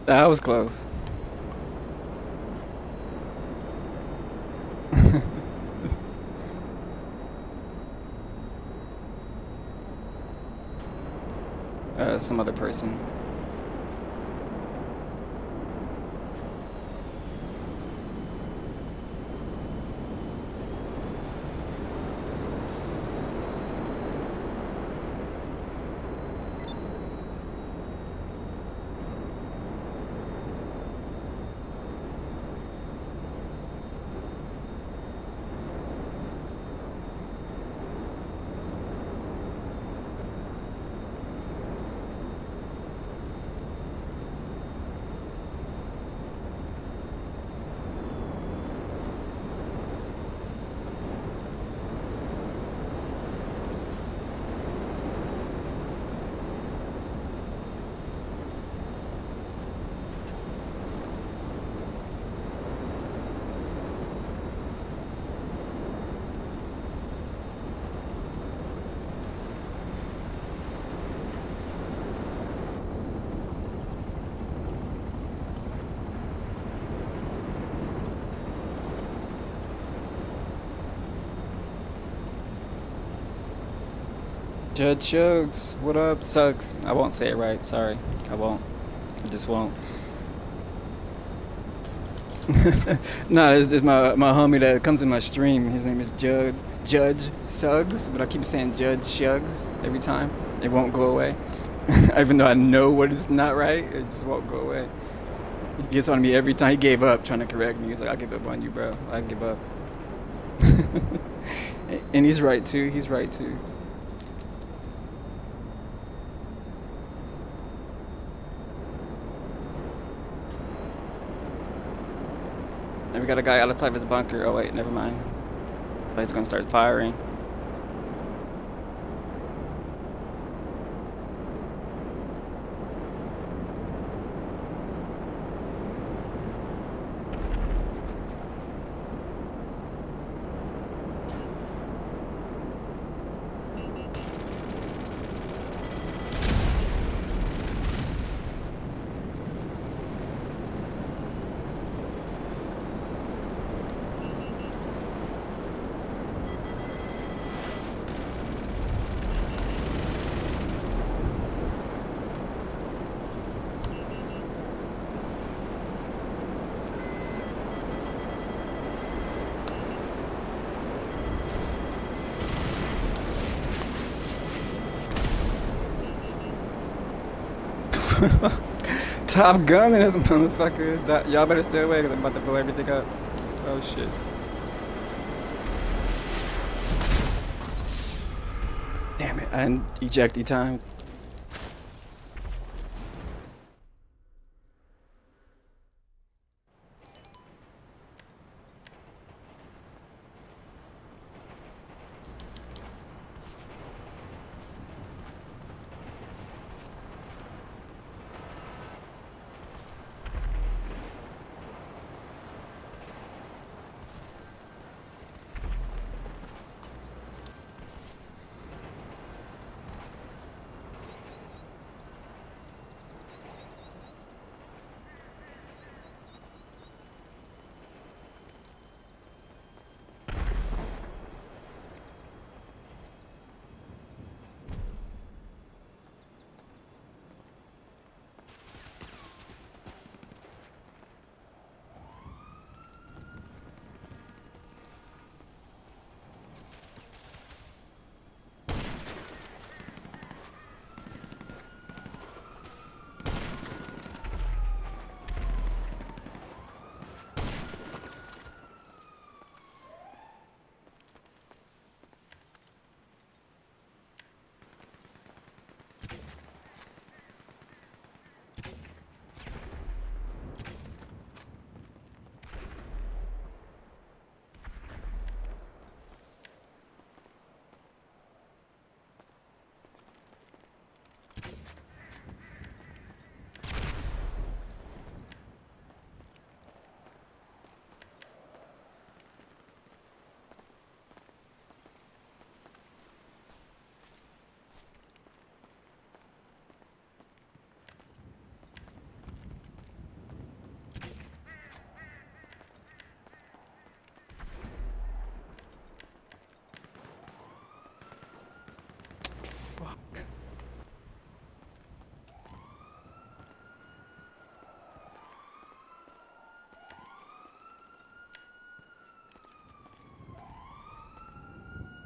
That was close. Some other person. Judge Shugs, what up? Sucks. I won't say it right. Sorry. I won't. I just won't. Nah, it's my homie that comes in my stream. His name is Judge Suggs, but I keep saying Judge Shugs every time. It won't go away. Even though I know what is not right, it just won't go away. He gets on me every time. He gave up trying to correct me. He's like, I give up on you, bro. I give up. And he's right too. He's right too. And we got a guy outside of his bunker. Oh wait, never mind. He's gonna start firing. Top Gun in this motherfucker. Y'all better stay away because I'm about to blow everything up. Oh shit. Damn it, I didn't eject in time.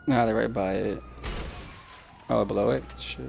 Nah, they're right by it. Oh, below it? Shit.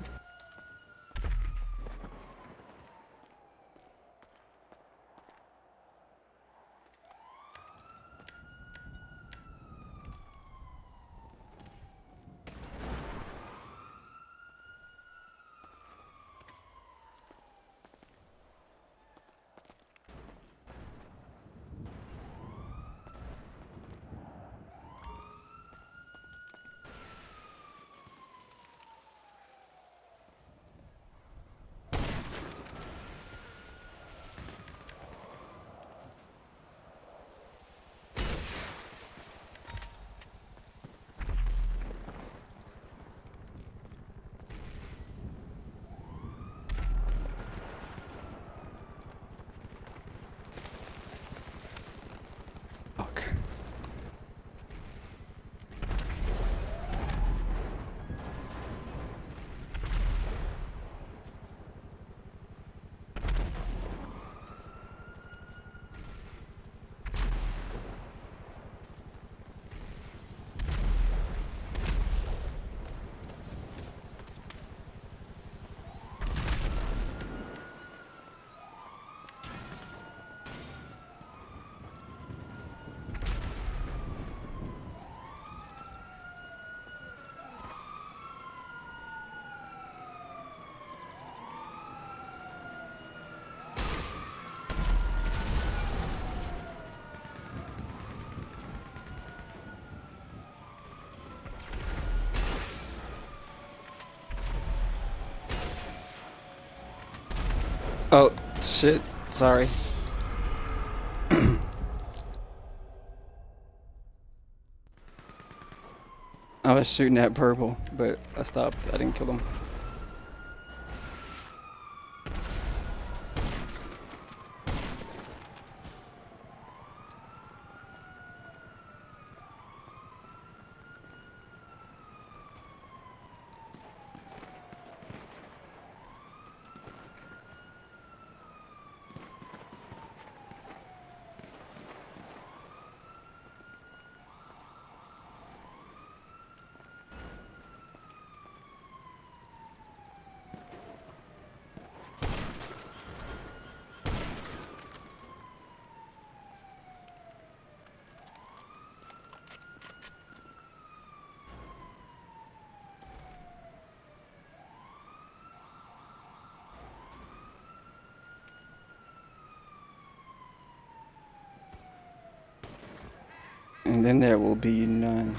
Fuck. Oh, shit. Sorry. I was shooting at purple, but I stopped. I didn't kill him. And then there will be none.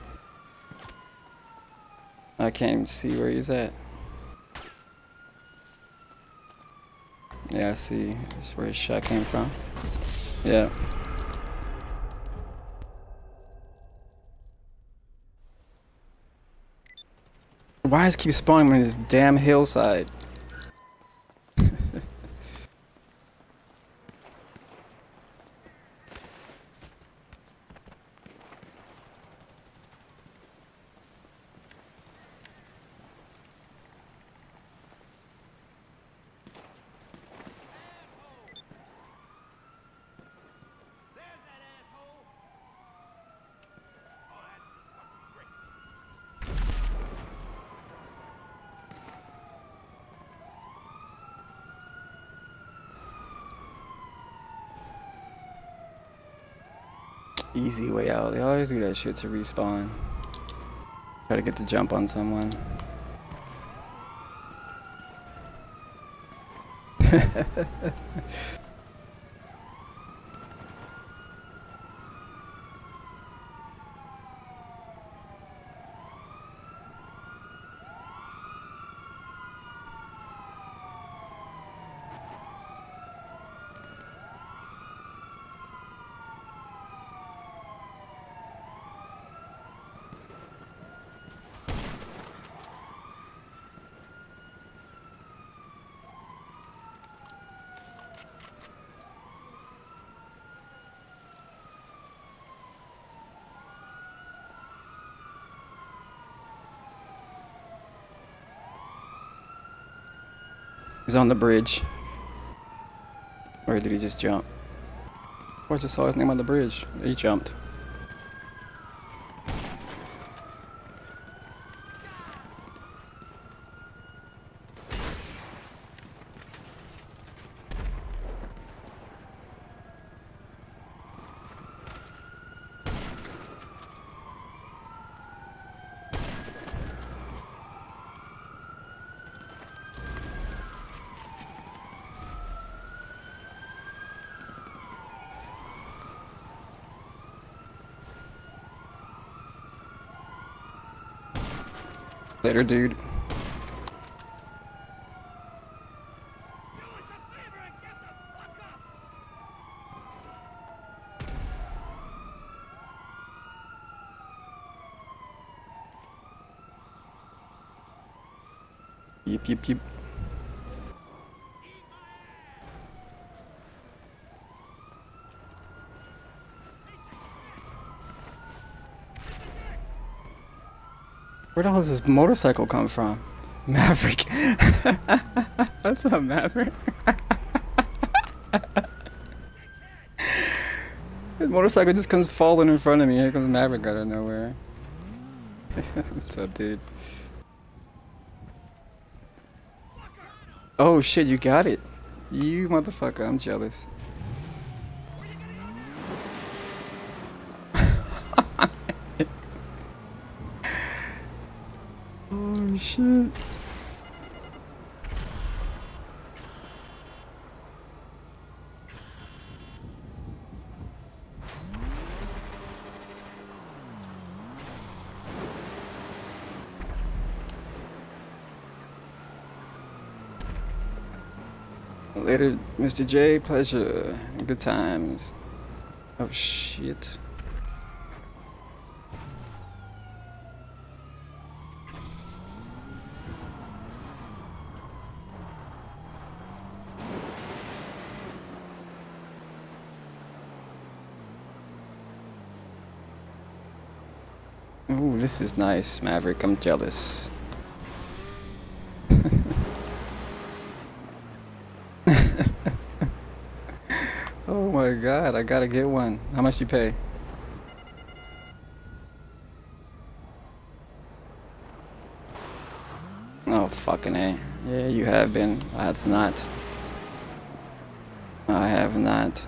I can't even see where he's at. Yeah, I see. That's where his shot came from. Yeah. Why does it keep spawning on this damn hillside? Easy way out. They always do that shit to respawn. Try to get the jump on someone. He's on the bridge. Or did he just jump? I just saw his name on the bridge. He jumped. Later, dude. Yep, yep, yep. Where the hell does this motorcycle come from? Maverick. What's up, Maverick? This motorcycle just comes falling in front of me. Here comes Maverick out of nowhere. What's up, dude? Oh shit, you got it. You motherfucker, I'm jealous. Oh shit. Later, Mr. J. Pleasure. Good times. Oh shit. Ooh, this is nice, Maverick. I'm jealous. Oh my god, I gotta get one. How much you pay? Oh, fucking A. Yeah, you have been. I have not. I have not.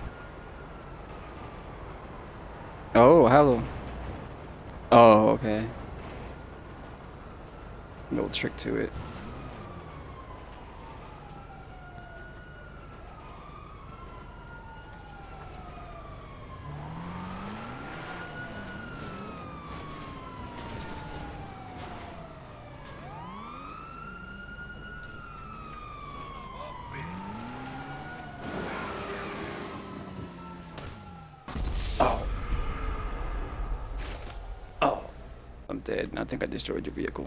Oh, hello. Oh, okay. Little trick to it. Oh. Oh. I'm dead. I think I destroyed your vehicle.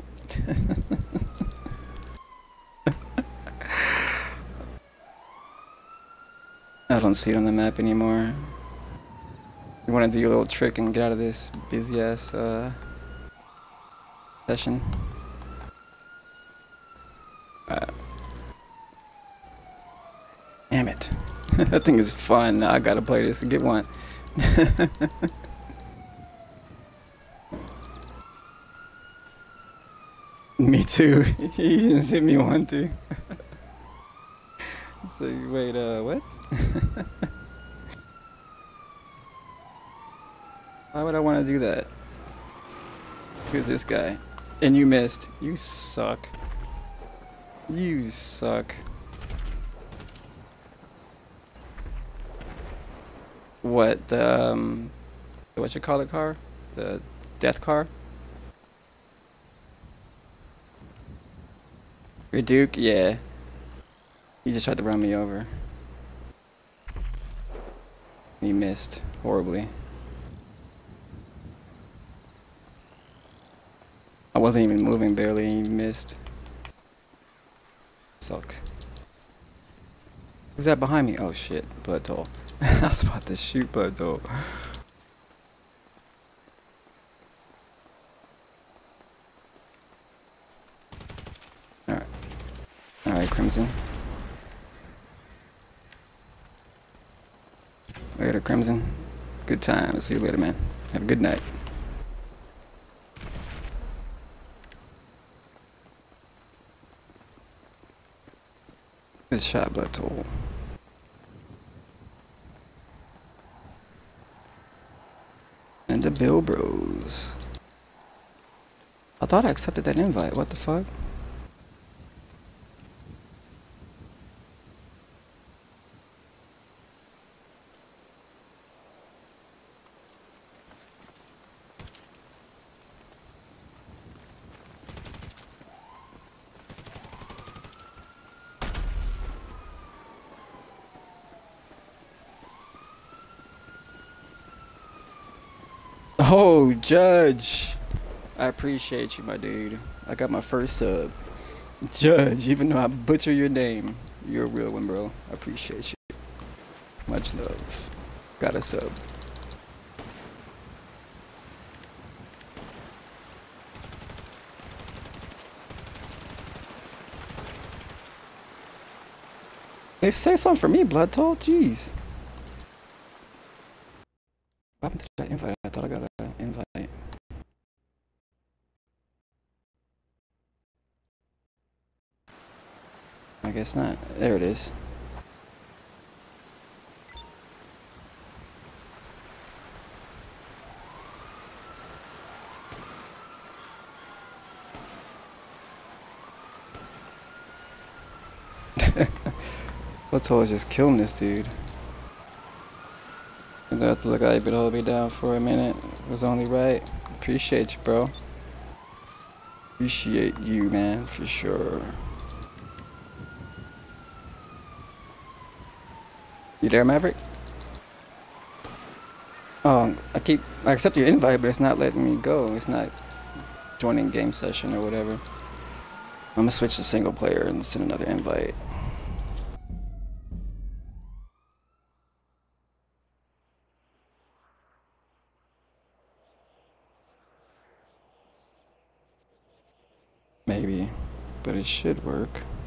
I don't see it on the map anymore. You want to do your little trick and get out of this busy ass session? Damn it. That thing is fun. Now I gotta play this and get one. Me too. He just hit me one too. So wait, what? Why would I want to do that? Who's this guy? And you missed. You suck. You suck. What, what you call it car? The death car? Your Duke? Yeah. He just tried to run me over. He missed horribly. I wasn't even moving barely, he missed. Suck. Who's that behind me? Oh shit, Blood Toll. I was about to shoot Blood Toll. Alright. Alright, Crimson. Later, Crimson. Good time. See you later, man. Have a good night. Good shot, Blood Toll. And the Bill Bros. I thought I accepted that invite. What the fuck? Oh, Judge. I appreciate you, my dude. I got my first sub. Judge, even though I butcher your name, you're a real one, bro. I appreciate you. Much love. Got a sub. They say something for me, Blood Toll. Jeez. What happened to that invite? I thought I got an invite. I guess not. There it is. Plateau is just killing this dude. And I have to look like I could hold me down for a minute. It was only right. Appreciate you, bro. Appreciate you, man, for sure. You there, Maverick? Oh, I accept your invite, but it's not letting me go. It's not joining game session or whatever. I'm gonna switch to single player and send another invite. Maybe, but it should work.